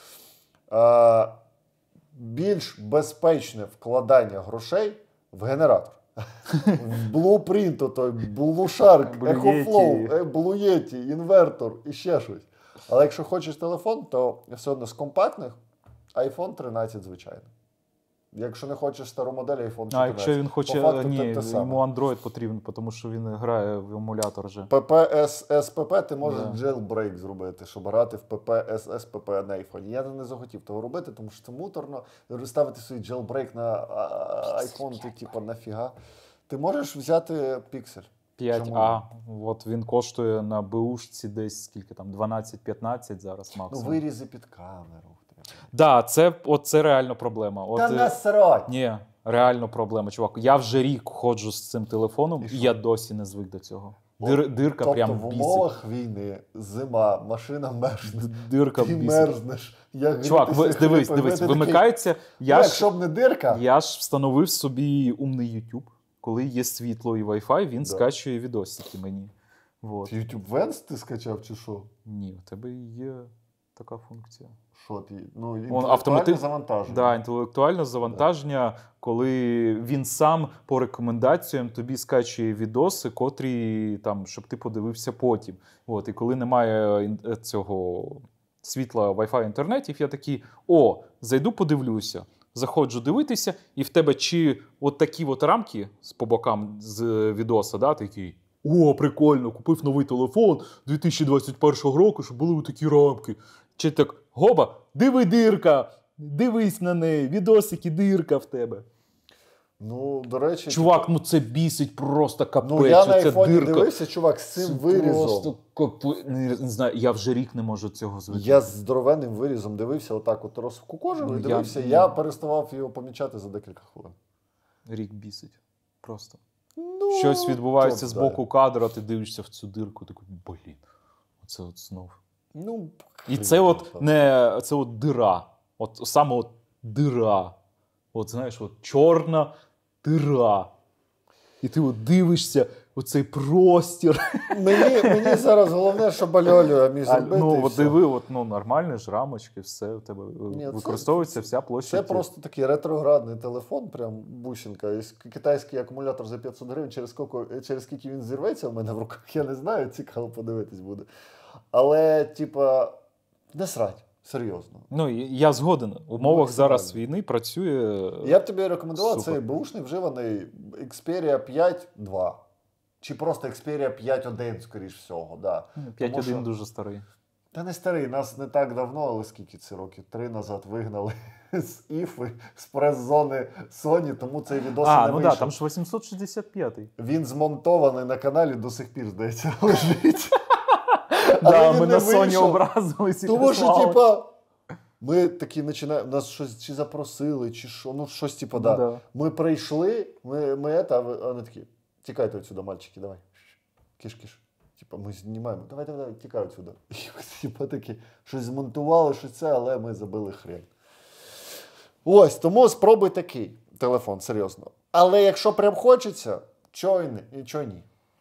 А, більш безпечне вкладання грошей в генератор. В Blueprint, той, Blue Shark, EcoFlow, Blue Yeti, інвертор і ще щось. Але якщо хочеш телефон, то все одно з компактних айфон тринадцять, звичайно. Якщо не хочеш стару модель, айфон чотирнадцять. А якщо він хоче, факту, ні, те, те йому Android потрібен, тому що він грає в емулятор вже. пі пі ес ес пі пі ти можеш Да. jailbreak зробити, щоб грати в пі пі ес ес пі пі на айфоні. Я не захотів того робити, тому що це муторно. Ставити свій jailbreak на айфон, ти типу нафіга. Ти можеш взяти Pixel. п'ять а, от він коштує на беушці десь скільки там, дванадцять-п'ятнадцять зараз максимум. Ну, вирізи під камеру. Так, да, це, от, це реально проблема. От, Та насрать! Ні, реально проблема, чувак. Я вже рік ходжу з цим телефоном, і, і я досі не звик до цього. Дир, дирка тобто прям в бісить. умовах війни, зима, машина мерзне, Дирка ти бісить. мерзнеш. Я Чувак, ви, дивись, дивись, вимикається. Я, ну, ж, якщо б не дирка. я ж встановив собі умний YouTube. Коли є світло і Wi-Fi, він да. скачує відосики мені. Вот. YouTube Vents ти скачав чи що? Ні, у тебе є така функція. Що ти? Ну, інтелектуальне автомати... завантаження. Да, інтелектуальне завантаження, да. Коли він сам по рекомендаціям тобі скачує відоси, котрі, там, щоб ти подивився потім. От, і коли немає цього світла Wi-Fi інтернетів, я такий, о, зайду подивлюся. Заходжу дивитися, і в тебе чи от такі от рамки з по бокам з відоса, да, такий, о, прикольно, купив новий телефон дві тисячі двадцять першого року, щоб були такі рамки. Чи так, гоба, диви дирка, дивись на неї, відосики, дирка в тебе. Ну, до речі... Чувак, ну це бісить просто капець. Ну, я на оця айфоні дирка. дивився, чувак, з цим Це вирізом. Просто капець. Не, не знаю, я вже рік не можу цього звикнути. Я з здоровенним вирізом дивився, отак от розкукожив Ну, і дивився. я- Я, переставав його помічати за декілька хвилин. Рік бісить. Просто. Ну, Щось відбувається хто з знає. боку кадра, ти дивишся в цю дирку, такий, блін, оце от знов. Ну, І хрін це от знає. не це от дира. От саме от дира. От знаєш, от чорна дира. І ти от дивишся оцей простір. Мені, мені зараз головне, щоб Альолю міг А, зробити. ну, і от все. диви, от, ну, нормальні ж рамочки, все у тебе Ні, це- використовується вся площа. Це просто такий ретроградний телефон, прям бусинка. І китайський акумулятор за п'ятсот гривень, через скільки, через скільки він зірветься в мене в руках, я не знаю, цікаво подивитись буде. Але, типа, не срать, серйозно. Ну, і я згоден. В умовах Максимально. зараз війни працює. Я б тобі рекомендував Супер. цей беушний вживаний Xperia п'ять два. Чи просто Xperia п'ять один, скоріш всього. Да. п'ять Тому один що- дуже старий. Та не старий, нас не так давно, але скільки це років? Три назад вигнали з Іфи, з прес-зони Sony, тому цей відос А, не ну вийшов. так, там ж вісімсот шістдесят п'ятий. Він змонтований на каналі, до сих пір, здається, лежить. Да, він ми не на Sony вийшов. образилися. і Тому що, прислали. типа, ми такі починаємо, нас щось чи запросили, чи що, ну щось типа, да. Ну, да. Ми прийшли, ми, ми это, а ви- а вони такі, тікайте отсюда, мальчики, давай. Киш-киш. Типа, ми знімаємо, давай, давай, давай, тікай отсюда. І ось, типа, такі, щось змонтували, щось це, але ми забили хрень. Ось, тому спробуй такий телефон, серйозно. Але якщо прям хочеться, чого і не, і чого ні.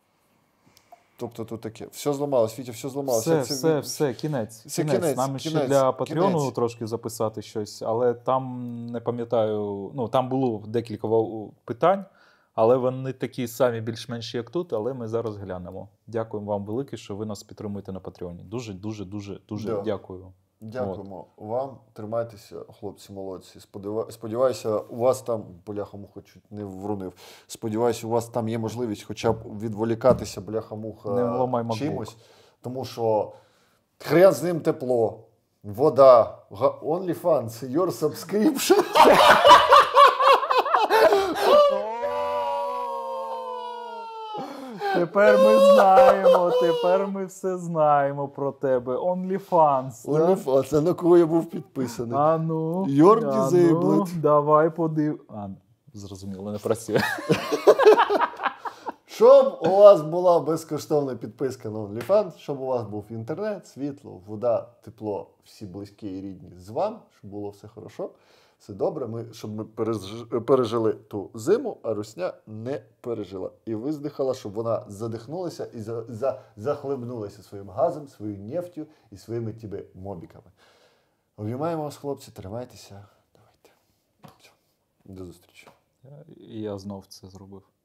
Тобто тут таке, все зламалось, Вітя, все зламалось. Все, Як це все, від- все, кінець. Це кінець. кінець, Нам ще кінець, для Патреону кінець. трошки записати щось, але там не пам'ятаю. Ну, там було декілька ва- питань, але вони такі самі більш-менш як тут, але ми зараз глянемо. Дякуємо вам велике, що ви нас підтримуєте на Патреоні. Дуже, дуже, дуже, дуже Да. дякую. Дякуємо вам. Тримайтеся, хлопці молодці. Сподіва... Сподіваюся, у вас там, бляха-муха, чуть не врунив. Сподіваюся, у вас там є можливість хоча б відволікатися, бляха-муха, Не ламай MacBook. чимось. Тому що хрен з ним тепло, вода, га- OnlyFans, your subscription. Тепер ми знаємо, тепер ми все знаємо про тебе. OnlyFans. да? OnlyFans, а на кого я був підписаний. А ну, You're а disabled. ну, давай подив. А, зрозуміло, не працює. Щоб у вас була безкоштовна підписка на OnlyFans, щоб у вас був інтернет, світло, вода, тепло, всі близькі і рідні з вами, щоб було все хорошо, все добре, ми, щоб ми переж- пережили ту зиму, а Русня не пережила. І виздихала, щоб вона задихнулася і за, за, захлебнулася своїм газом, своєю нефтю і своїми тебе мобіками. Обіймаємо вас, хлопці, тримайтеся. Давайте. Все. До зустрічі. І я знов це зробив.